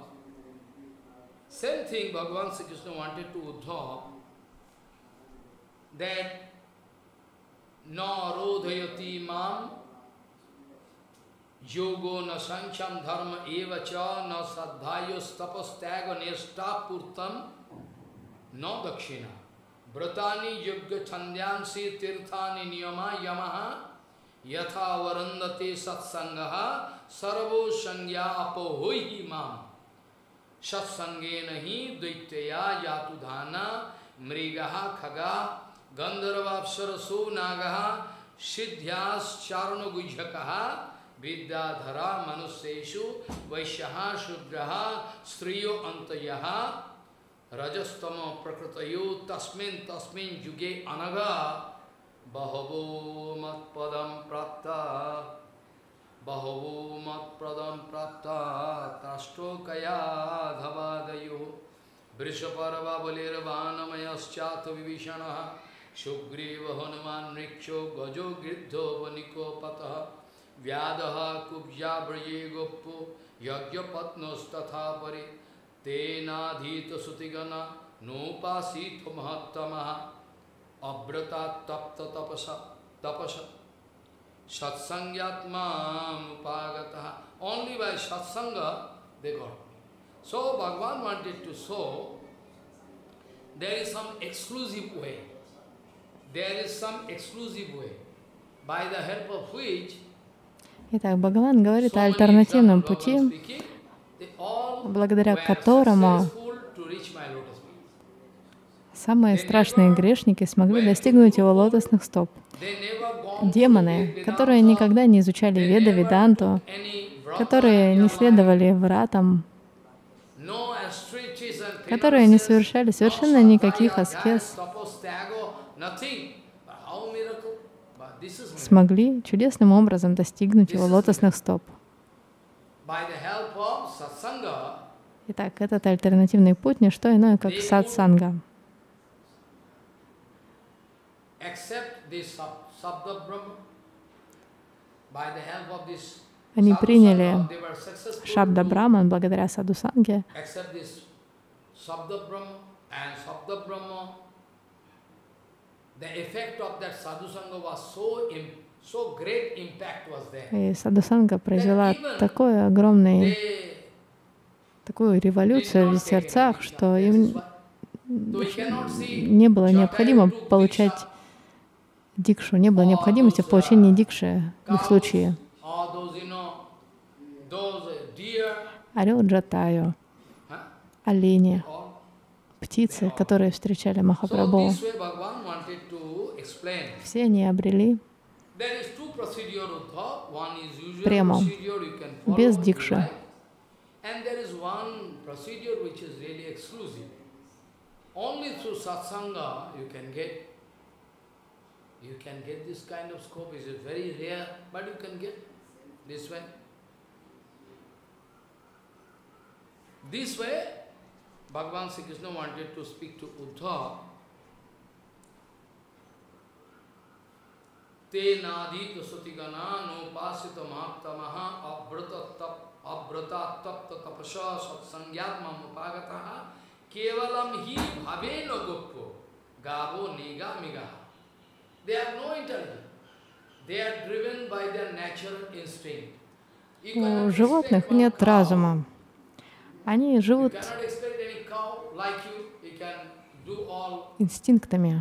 Yogo na sancham dharma eva cha na sadhayos tapastyaga neshta purtam no dakshina bratani yogya chandyansi tirthani niyama yamaha yatha varandate satsangaha sarvo sangya apohohi mam satsangena hi daityaya yatu dhana mrigaha khaga gandharvapsarasu nagaha siddhyas charano gujhakaha vidyadhara manuseshu vaishyaha shudraha striyo antayaha rajastama prakritayo tasmin juge anaga bahavo matpadam prapta Bahu mat pradam prapta tashto kaya dhavadayo Vrishaparva balirvanamayaschato vivishanaha Shugriva hanuman riksho gajo gridho vaniko pataha Vyadaha kubja braye goppo yagya patnos tatha pari Tena dhita sutigana nupasitha mahattamaha Abrata tapta tapasa Satsangyatma upagataha. Only by satsanga they got me. So Bhagavan wanted to show there is some exclusive way. There is some exclusive way by the help of which Итак, Бхагаван говорит о альтернативном пути, благодаря которому самые страшные грешники смогли достигнуть его лотосных стоп. Демоны, которые никогда не изучали Веда, Веданту, которые не следовали вратам, которые не совершали совершенно никаких аскез, смогли чудесным образом достигнуть его лотосных стоп. Итак, этот альтернативный путь — не что иное, как сатсанга. Они приняли Шабда Браман благодаря Садхусанге. И Садхусанга произвела такую революцию в сердцах, что им не было необходимо получать дикшу, не было необходимости в получении дикши в их случае. Орел Джатаю, олени, птицы, которые встречали Махапрабху, все они обрели прему, без дикши. You can get this kind of scope. It is very rare, but you can get this way. This way, Bhagavan Sri Krishna wanted to speak to Uddhava. Te nadita satigana nupasita mahattamaha abrata tapta tapasha satsangyatma upagataha kevalam hi bhavena goppo gavo nega migaha. They have no intelligence. They are driven by their natural instinct. У животных нет разума. Они живут инстинктами.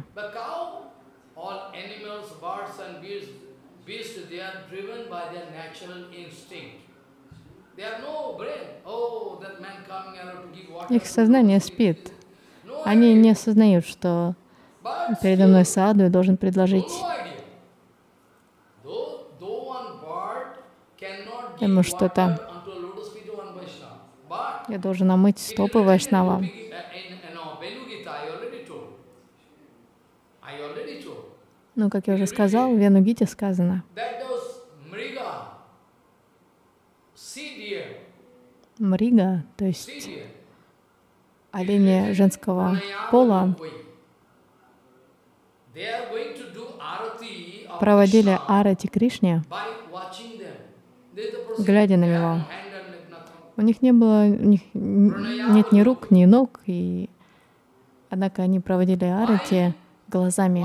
Их сознание спит. Они не осознают, что передо мной саду и должен предложить ему что-то. Я должен омыть стопы Вайшнава. Ну, как я уже сказал, в Вену-гите сказано, мрига, то есть олени женского пола, проводили арати Кришне, глядя на него. У них нет ни рук, ни ног, однако они проводили арати глазами.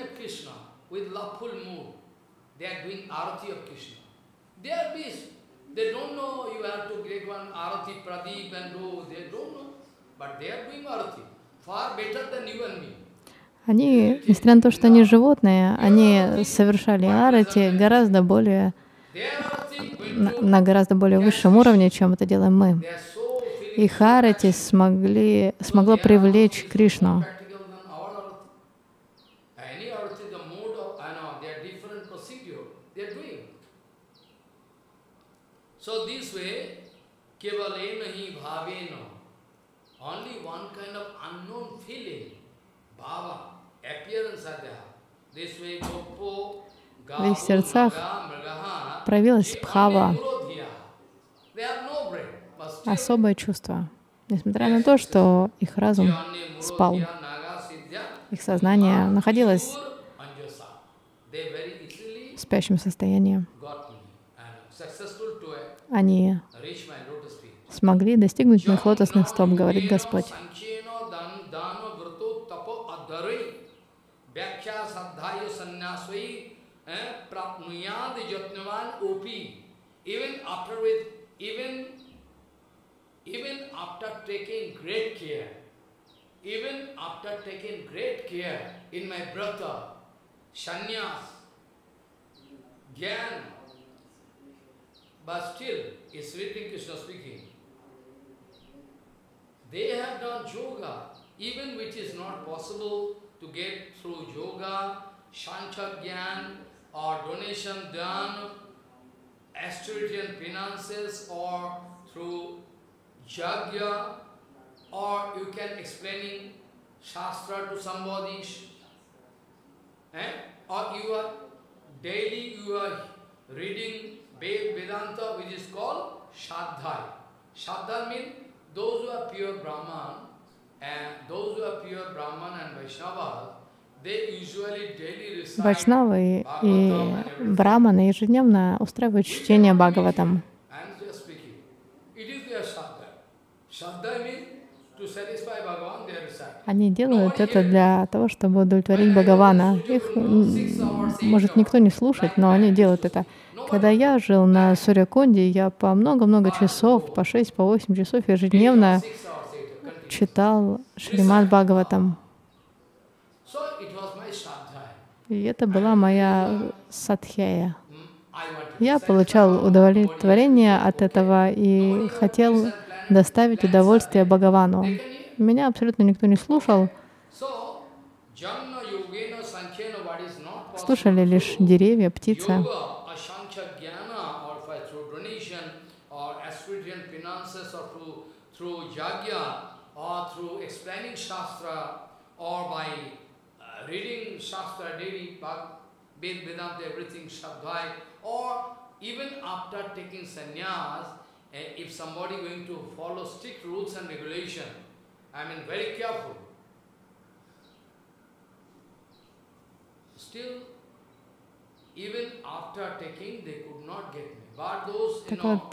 Они, несмотря на то, что они животные, они совершали арати гораздо более, на гораздо более высшем уровне, чем это делаем мы. Их арати смогло привлечь Кришну. kevalena hi bhavena. Only one kind of unknown feeling, bhava, appearance are there. This way, gopo, В их gavu, сердцах naga, mragaha, проявилась they бхава, only grodhiya. They have no brain, but still, особое чувство. Несмотря на то, что их разум Jyani, спал, Murodhya, Naga, Siddhya, их сознание находилось pure Anjasa. They very easily в спящем состоянии. got me and successful to Они reach my lotus feet. смогли достигнуть моих лотосных стоп, говорит Господь. Sancheno dano vrto tapo adhari vyakhya sadhaya sannyasvai prapnuyad yatnavan opi. Even after taking great care in my brata, sannyas, gyan, but still, is Sri Krishna speaking. They have done yoga, even which is not possible to get through yoga, Sankhya Gyan, or donation done, austerity and penances, or through Jagya, or you can explaining Shastra to somebody, or you are daily reading Vedanta, which is called Shraddha. Shraddha means those who are pure Brahman and Vaishnavas, they usually daily recite Вайшнавы Bhagavatam и and everything. браманы ежедневно устраивают чтение Бхагаватам. And they are speaking. It is their Shraddha. Shraddha means to satisfy Bhagavan, they recite. Они делают это для того, чтобы удовлетворить Бхагавана. Их может никто не слушать, но они делают это. Когда я жил на Сурьякунде, я по много-много часов, по 6, по 8 часов ежедневно читал Шримад Бхагаватам. И это была моя садхья. Я получал удовлетворение от этого и хотел доставить удовольствие Бхагавану. Меня абсолютно никто не слушал. Слушали лишь деревья, птицы. Reading Shastra daily, Vedanta, everything, Shraddha, or even after taking sannyas, if somebody going to follow strict rules and regulation, I mean very careful. Still, even after taking, they could not get me. But those, Так вот,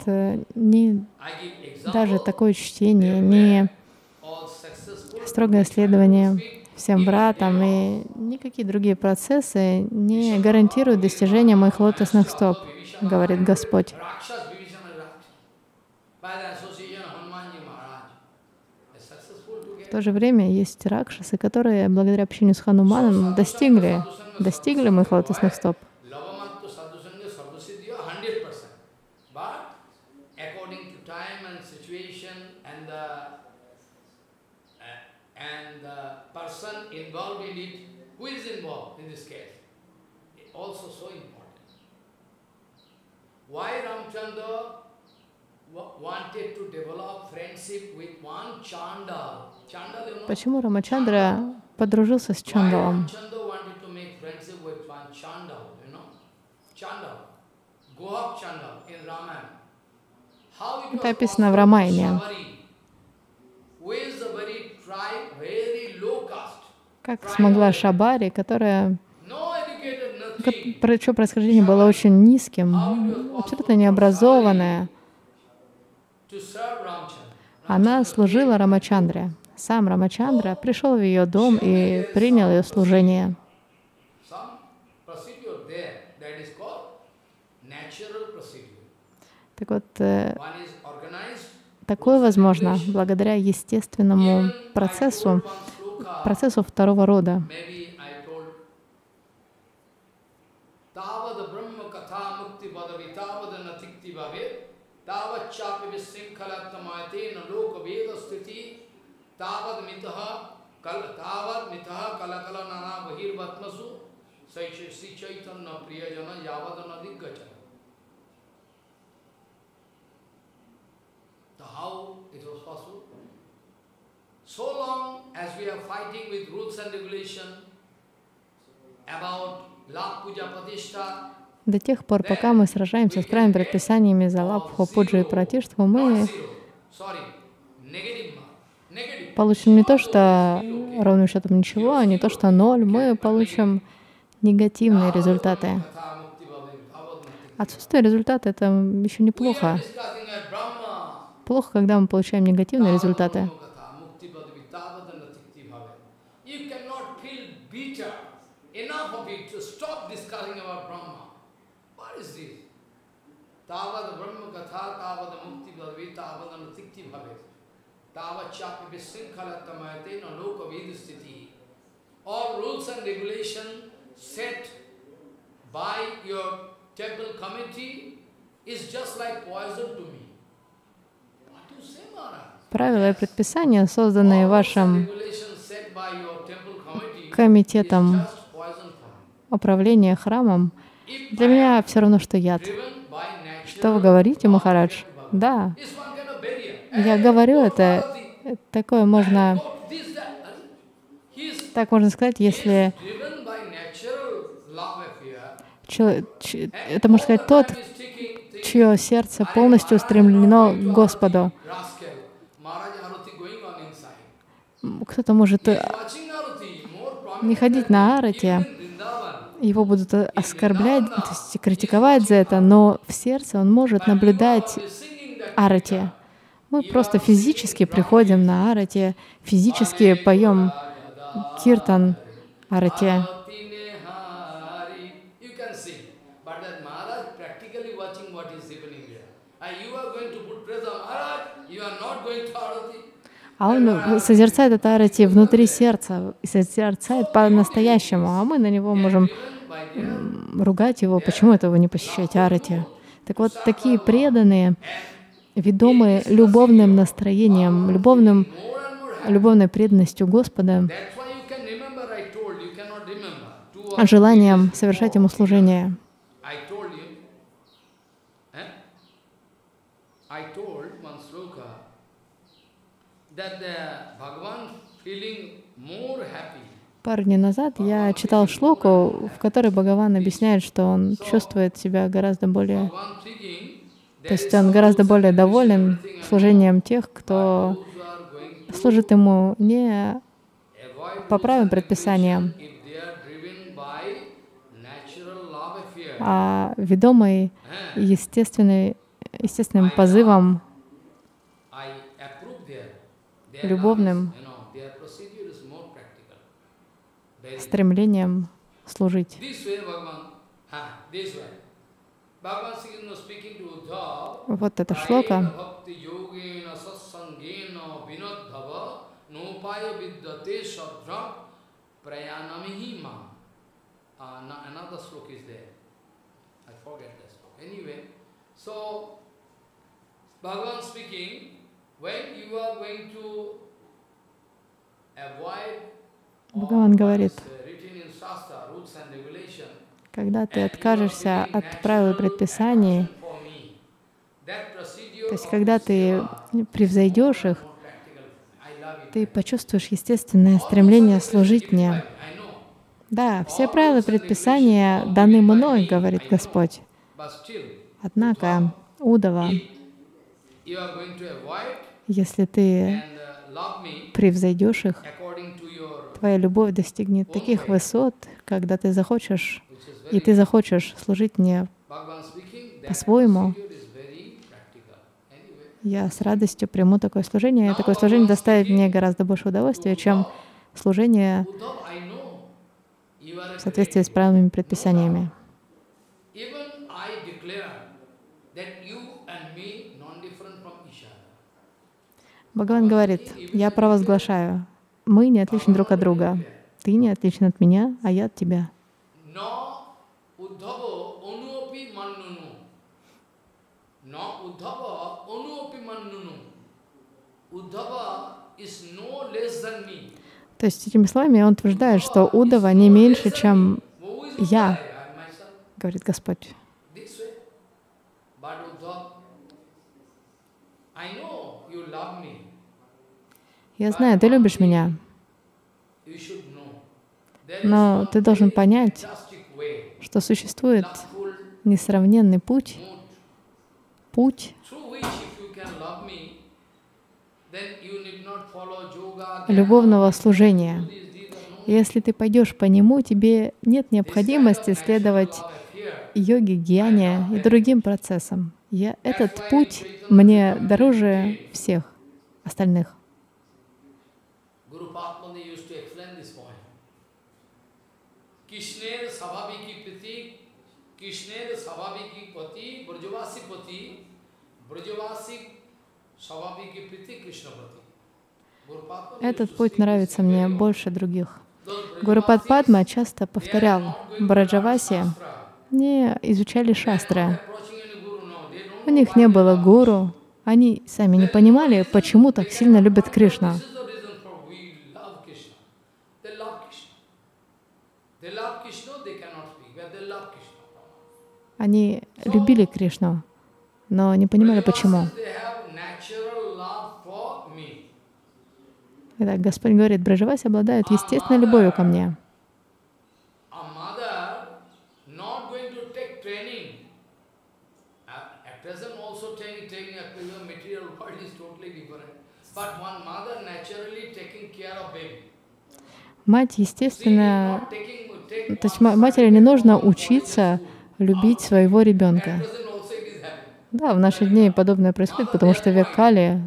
даже такое чтение, не строгое следование всем братам и никакие другие процессы не гарантируют достижение моих лотосных стоп, говорит Господь. В то же время есть ракшасы, которые благодаря общению с Хануманом достигли моих лотосных стоп. Involved in it, who is involved in this case? It's also so important. Why Ramchandra wanted to develop friendship with one Chandal? Почему Рамачандра подружился с Чандалом? wanted to make friendship with one Chandal, you know? Chandal, Gohak Chandal in Ramayana. How it was Это описано в Рамайне. Who is the very tribe, very low caste. Как смогла Шабари, которая, чье происхождение было очень низким, абсолютно необразованная, она служила Рамачандре. Сам Рамачандра пришел в ее дом и принял ее служение. Так вот, такое возможно благодаря естественному процессу второго рода. До тех пор, пока мы сражаемся с правильными предписаниями за лабху, пуджу и пратиштху, мы получим не то, что ровным счетом ничего, а не то, что ноль, мы получим негативные результаты. Отсутствие результата — это еще неплохо. Плохо, когда мы получаем негативные результаты. All rules and regulations set by your temple committee is just like poison to me. What do you say, Maharaj? Правила и предписания, созданные вашим комитетом управления храмом, для меня все равно, что яд. Что вы говорите, Махарадж? Да. Я говорю это, такое можно... Так можно сказать, если это можно сказать тот, чье сердце полностью устремлено к Господу. Кто-то может не ходить на арати, его будут оскорблять, то есть критиковать за это, но в сердце он может наблюдать арати. Мы просто физически приходим на арати, физически поем киртан арати. А он созерцает это арати внутри сердца, и созерцает по-настоящему, а мы на него можем ругать его, почему это вы не посещаете арати. Так вот, такие преданные, ведомые любовным настроением, любовной преданностью Господа, желанием совершать Ему служение. Пару дней назад я читал шлоку, в которой Бхагаван объясняет, что он чувствует себя гораздо более... То есть он гораздо более доволен служением тех, кто служит Ему не по правым предписаниям, а ведомый естественным позывом, любовным стремлением служить. Вот эта шлока. Бхагаван говорит, когда ты откажешься от правил и предписаний, то есть когда ты превзойдешь их, ты почувствуешь естественное стремление служить мне. Да, все правила и предписания даны мной, говорит Господь. Однако, Удава, если ты превзойдешь их, твоя любовь достигнет таких высот, когда ты захочешь, и ты захочешь служить мне по-своему. Я с радостью приму такое служение, и такое служение доставит мне гораздо больше удовольствия, чем служение в соответствии с правильными предписаниями. Бхагаван говорит, я провозглашаю, мы не отличны друг от друга. Ты не отличен от меня, а я от тебя. То есть этими словами он утверждает, что Удава не меньше, чем я, говорит Господь. Я знаю, ты любишь меня, но ты должен понять, что существует несравненный путь, любовного служения. Если ты пойдешь по нему, тебе нет необходимости следовать йоге, гьяне и другим процессам. Этот путь мне дороже всех остальных. Этот путь нравится мне больше других. Гурупад Падма часто повторял: Браджаваси не изучали шастры. У них не было гуру. Они сами не понимали, почему так сильно любят Кришну. Они любили Кришну, но не понимали, почему. Итак, Господь говорит, Браджаваси обладают естественной любовью ко мне. Мать, естественно, то есть матери не нужно учиться любить своего ребенка. Да, в наши дни подобное происходит, потому что век Кали.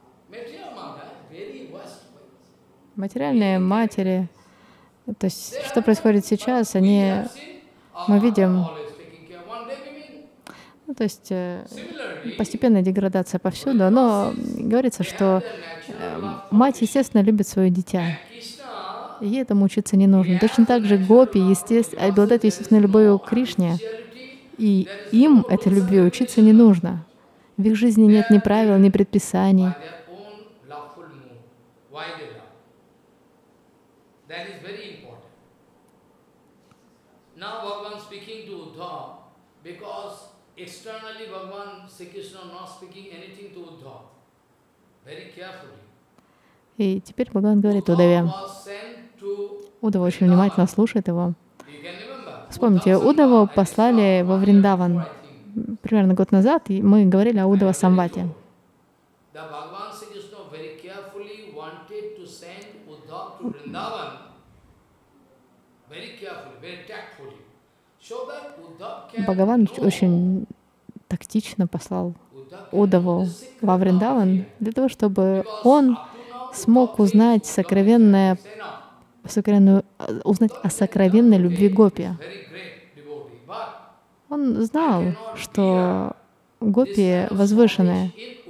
Материальные матери, то есть что происходит сейчас, мы видим, то есть постепенная деградация повсюду, но говорится, что мать, естественно, любит свое дитя, и ей этому учиться не нужно. Точно так же гопи обладают естественной любовью к Кришне, и им этой любви учиться не нужно. В их жизни нет ни правил, ни предписаний. И теперь Бхагаван говорит Удаве. Удава очень внимательно слушает его. Вспомните, Удаву послали во Вриндаван. Примерно год назад мы говорили о Удава Самвате. Бхагаван очень тактично послал Удаву во Вриндаван для того, чтобы он смог узнать узнать о сокровенной любви гопи. Он знал, что гопи возвышенные.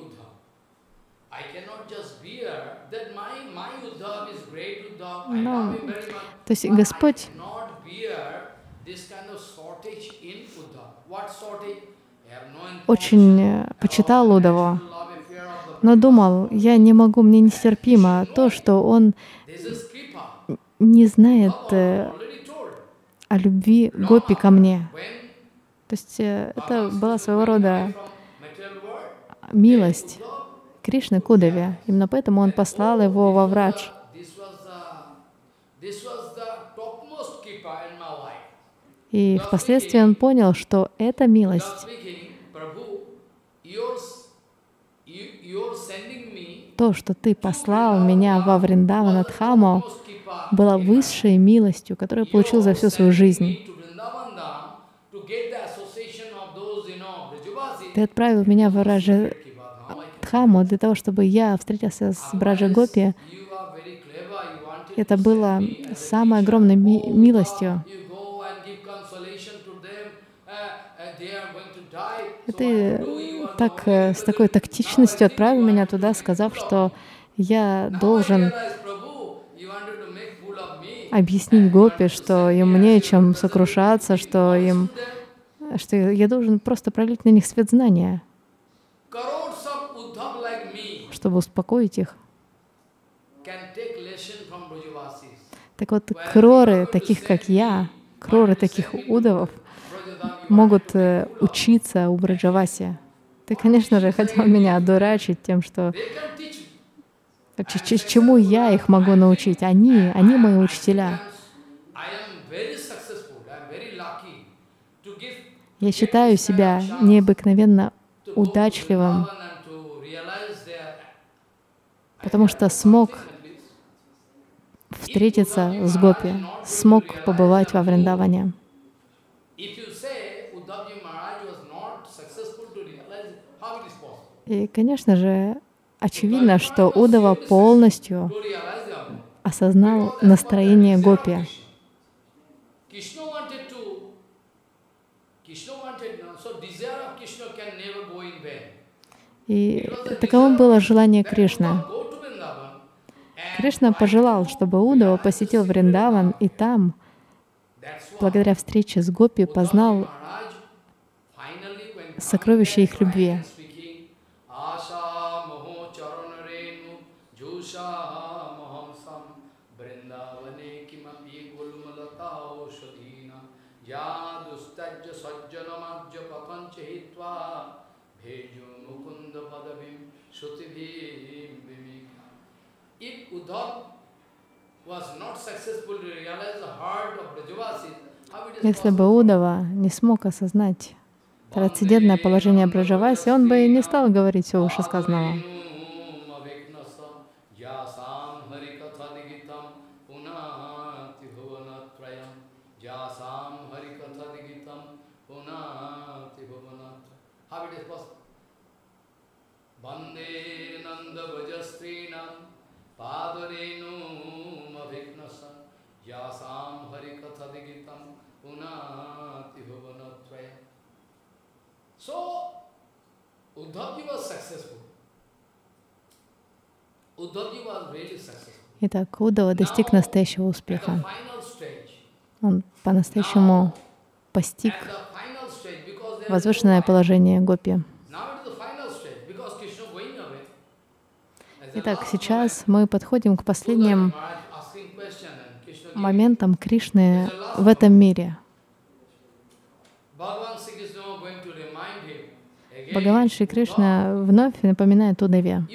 Но, то есть Господь очень почитал Удаву, но думал, я не могу, мне нестерпимо то, что он не знает о любви гопи ко мне. То есть это была своего рода милость Кришны к Удаве. Именно поэтому он послал его во Врадж. И впоследствии он понял, что эта милость, то, что ты послал меня во Вриндаванадхаму, была высшей милостью, которую я получил за всю свою жизнь. Ты отправил меня в Враджадхаму для того, чтобы я встретился с Браджа-гопи. Это было самой огромной милостью. И ты так, с такой тактичностью отправил меня туда, сказав, что я должен объяснить гопи, что им не о чем сокрушаться, что я должен просто пролить на них свет знания, чтобы успокоить их. Так вот, кроры, таких как я, кроры таких удавов, могут учиться у Браджаваси. Ты, конечно же, хотел меня одурачить тем, что Чему я их могу научить? Они мои учителя. Я считаю себя необыкновенно удачливым, потому что смог встретиться с гопи, смог побывать во Вриндаване. И, конечно же, очевидно, что Уддава полностью осознал настроение гопи. И таково было желание Кришны. Кришна пожелал, чтобы Уддава посетил Вриндаван, и там, благодаря встрече с гопи, познал сокровища их любви. Если бы Уддава не смог осознать трансцендентное положение Браджаваси, он бы и не стал говорить все вышесказанного. Итак, Уддава достиг настоящего успеха. Он по-настоящему постиг возвышенное положение гопи. Итак, сейчас мы подходим к последним моментам Кришны в этом мире. Бхагаван Шри Кришна вновь напоминает Уддаве.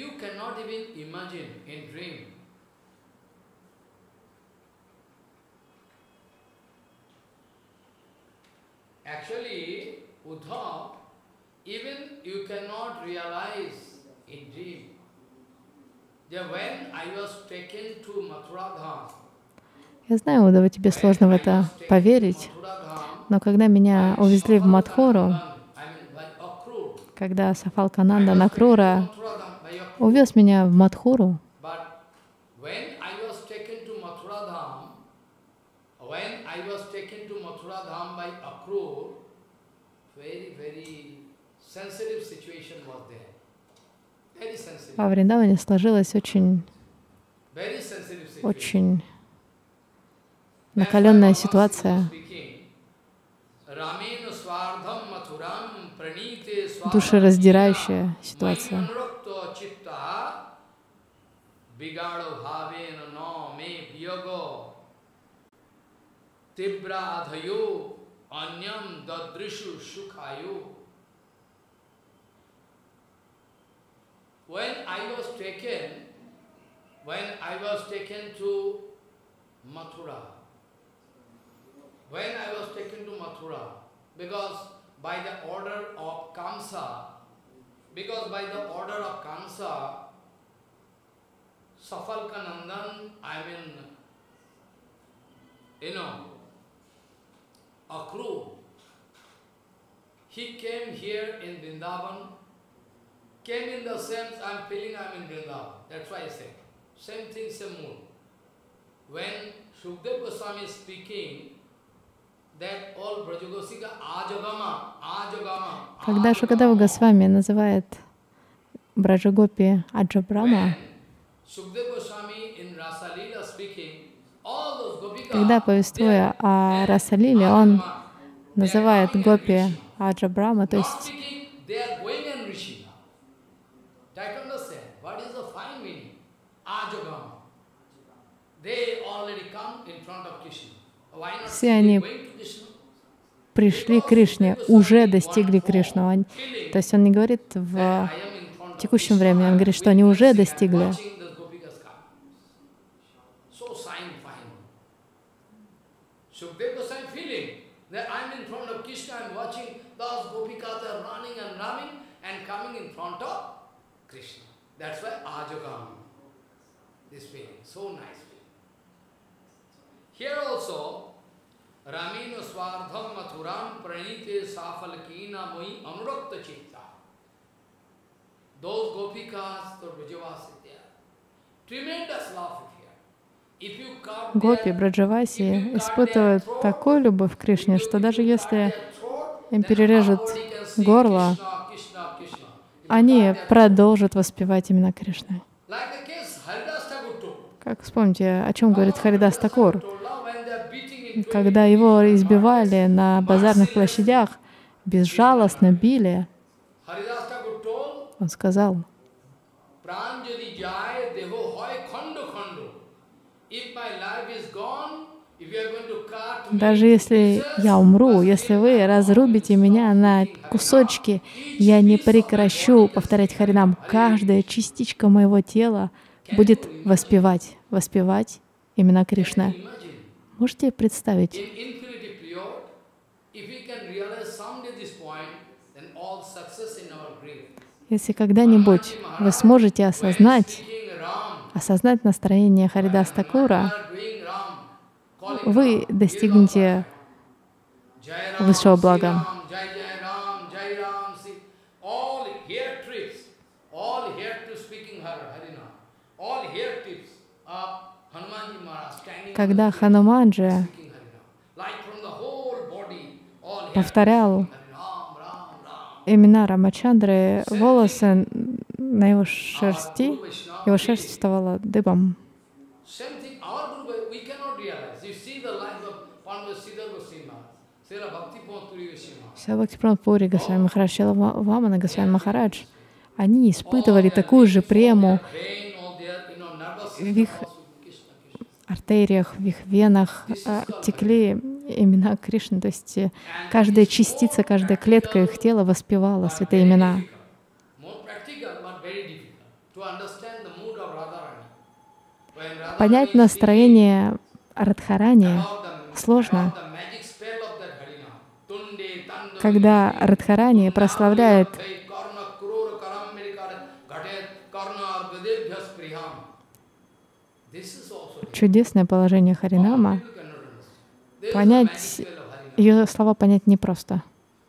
Я знаю, Уддава, тебе сложно в это поверить, но когда меня увезли в Мадхуру, когда Сафалкананда Накрура увез меня в Мадхуру, во Вриндаване сложилась очень накаленная ситуация. Душераздирающая ситуация. When I was taken to Mathura, because by the order of Kamsa, Safalkanandan, Akrur, he came here in Vrindavan, came in the sense, I'm feeling I'm in Vrindavan. That's why I say, same thing, same mood. When Shukdev Goswami is speaking, that all Brajagosika Ajagama. Когда Шукадева Госвами называет Браджагопи Аджабрама, когда, повествуя о Расалиле, он называет Гопи Аджабрама, то есть все они пришли к Кришне, уже достигли Кришну. То есть он не говорит в текущем времени, он говорит, что они уже достигли. so fine. Sukadeva Goswami feeling that I'm in front of Krishna, I'm watching those gopikas are running and coming in front of Krishna. That's why Ajagam, this feeling, so nice feeling. Here also, Ramino Swardham Mathuram Pranite Safalakina Moi Anurakta Chitta. Those gopikas, the Brajavasitya, tremendous love here. If you cut Гопи Браджаваси испытывают такую любовь к Кришне, что даже если им перережут горло, они продолжат воспевать именно Кришну. Как вспомните, о чем говорит Харидас Такур? Когда его избивали на базарных площадях, безжалостно били, он сказал: даже если я умру, если вы разрубите меня на кусочки, я не прекращу повторять Харинам. Каждая частичка моего тела будет воспевать именно Кришна. Можете представить? Если когда-нибудь вы сможете осознать настроение Харидас Такура, вы достигнете высшего блага. Когда Хануманджи повторял имена Рамачандры, волосы на его шерсть вставала дыбом. Вся Бхактипрама Пури Госвами Махарадж, Шрила Вамана Госвами Махарадж, они испытывали такую же прему в их артериях, в их венах текли имена Кришны, то есть каждая частица, каждая клетка их тела воспевала святые имена. Понять настроение Радхарани сложно. Когда Радхарани прославляет чудесное положение Харинама, ее слова понять непросто.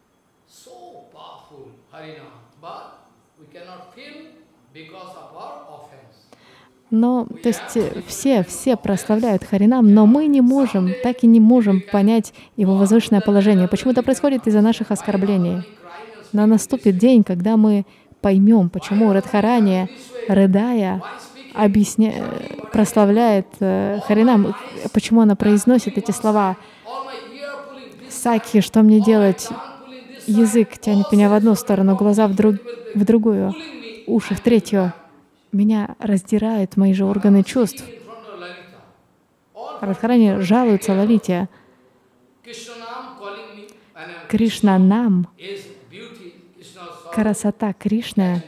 Но, то есть, все прославляют Харинам, но мы не можем, так и не можем понять его возвышенное положение. Почему это происходит? Из-за наших оскорблений. Но наступит день, когда мы поймем, почему Радхарани, рыдая, прославляет Харинам, почему она произносит эти слова. Сакхи, что мне делать? Язык тянет меня в одну сторону, глаза в другую, уши в третью. Меня раздирают мои же органы чувств. Радхарани жалуется Лалите. Кришна нам, красота Кришны.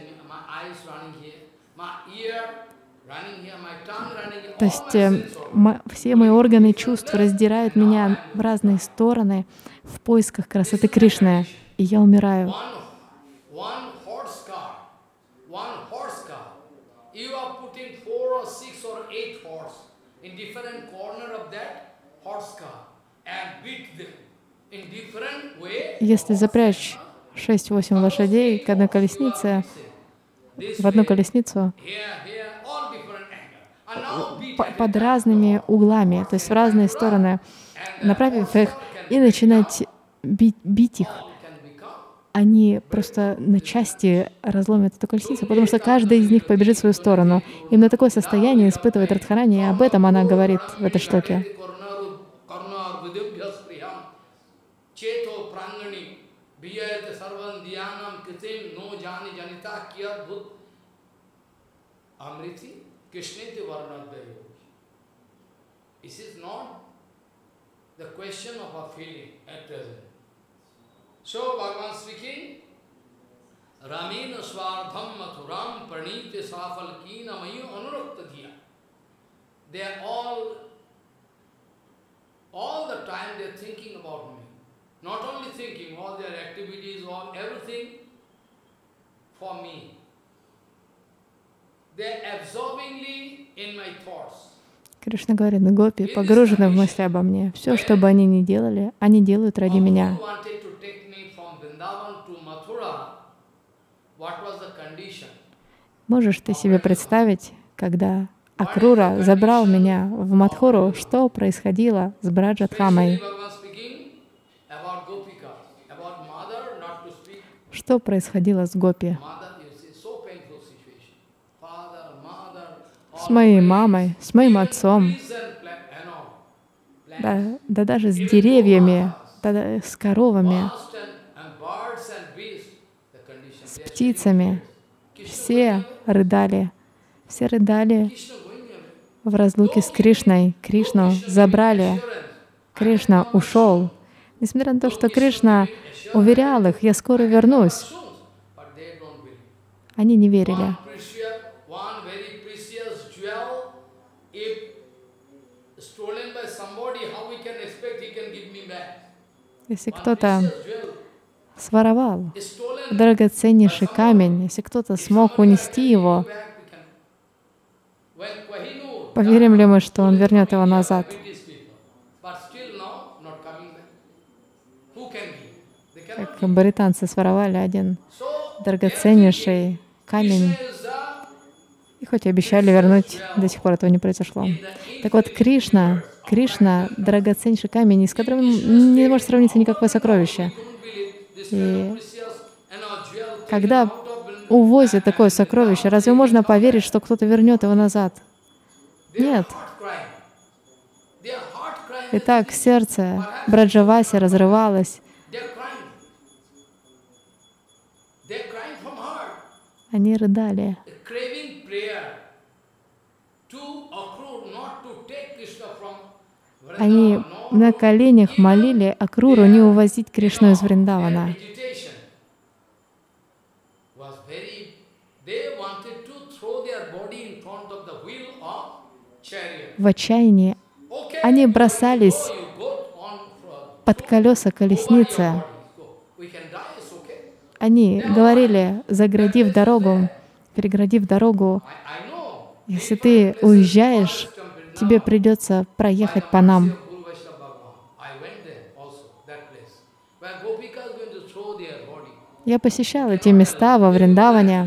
То есть все мои органы чувств раздирают меня в разные стороны в поисках красоты Кришны, и я умираю. Если запрячь 6-8 лошадей к одной колеснице, в одну колесницу, под разными углами, то есть в разные стороны, направив их и начинать бить их, они просто на части разломят эту колесницу, потому что каждый из них побежит в свою сторону. Именно такое состояние испытывает Радхарани, и об этом она говорит в этой шлоке. This is not the question of our feeling at present. So Bhagavan speaking, Ramena Swardham Mathuram Pranite Safalkina Mayu Anurakta Dhiya. They are all not only thinking all their activities, all everything for me. They are absorbingly in my thoughts. Кришна говорит, гопи погружены в мысли обо мне. Все, что бы они ни делали, они делают ради меня. Можешь ты себе представить, когда Акрура забрал меня в Мадхуру, что происходило с Браджатхамой? Что происходило с гопи? С моей мамой, с моим отцом, да даже с деревьями, с коровами, с птицами. Все рыдали в разлуке с Кришной. Кришну забрали, Кришна ушел. Несмотря на то, что Кришна уверял их, я скоро вернусь, они не верили. Если кто-то своровал драгоценнейший камень, если кто-то смог унести его, поверим ли мы, что он вернет его назад? Как британцы своровали один драгоценнейший камень, и хоть и обещали вернуть, до сих пор этого не произошло. Так вот, Кришна драгоценнейший камень, с которым не может сравниться никакое сокровище. И когда увозят такое сокровище, разве можно поверить, что кто-то вернет его назад? Нет. Итак, сердце Браджаваси разрывалось. Они рыдали. Они на коленях молили Акруру не увозить Кришну из Вриндавана. В отчаянии они бросались под колеса колесницы. Они говорили, заградив дорогу, переградив дорогу, если ты уезжаешь, тебе придется проехать по нам. Я посещала эти места во Вриндаване.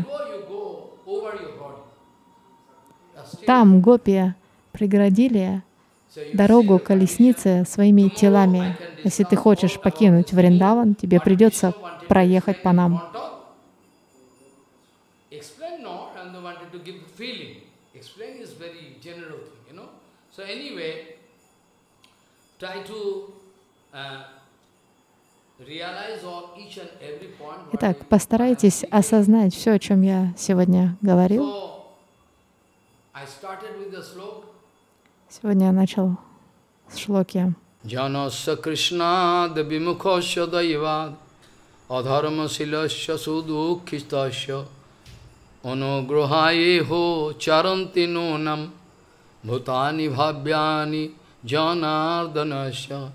Там гопи преградили дорогу колесницы своими телами. Если ты хочешь покинуть Вриндаван, тебе придется проехать по нам. Итак, постарайтесь осознать все, о чем я сегодня говорил. Сегодня я начал с шлоки. Janasya Krishna devimukosya daivad adharmasilasya sudukhistasya anugrahayeho charanti nonam bhutani bhavyani janardanasya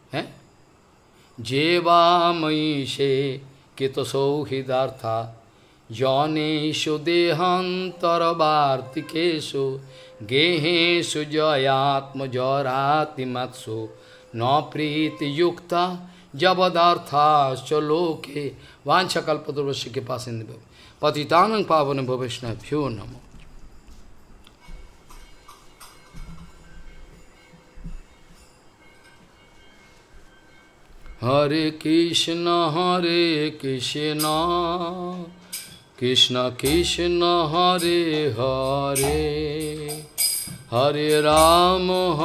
jeva maishe kitasauhidartha janeshu dehantaravartikesu gehesu jayatma jarati matsu na priti yukta jabadartha chaloke vancha kalpatarvasya ke pasinde patitanang pavana bhavishna bhyo namo. Hare Krishna Krishna Krishna Hare Hare Hare Rama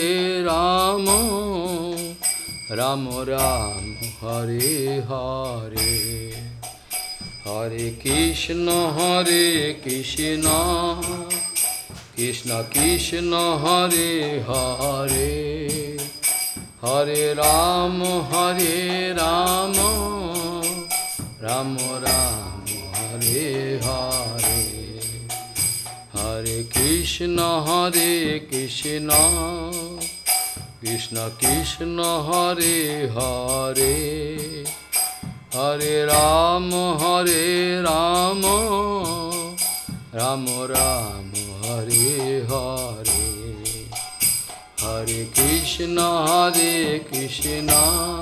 Rama Rama Hare Hare Hare Krishna Krishna Krishna Hare Hare Hare Rama Rama Rama Hare Hare Hare Krishna Krishna Krishna Krishna Hare Hare Hare Rama Rama Rama Hare Hare Hare Krishna Krishna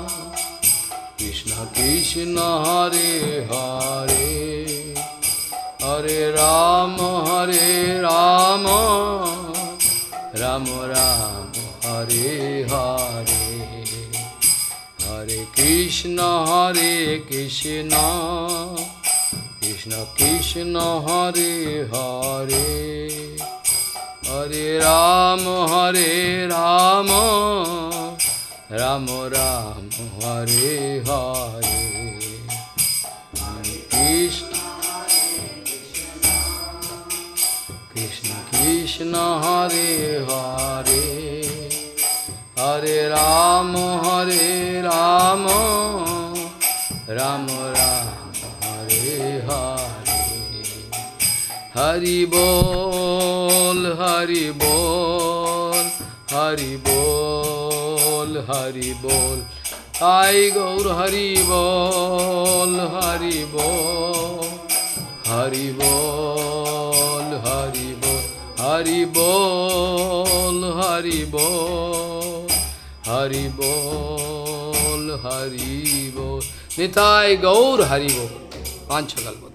Krishna Hare Hare Hare Rama Rama Rama Hare Hare Hare Krishna Krishna Krishna Hare Hare Hare Rama Rama Rama Hare Hare Krishna Krishna Hare Hare Hare Rama Rama Rama Hare Hare Hari Bol Hari Bol Hari Bol Hari Bol Ai Gaur Hari Bol Hari Bol Hari Bol Hari Bol Hari Bol Hari Bol Hari Bol Hari Bol Nitai Gaur Hari Bol Panchakalpa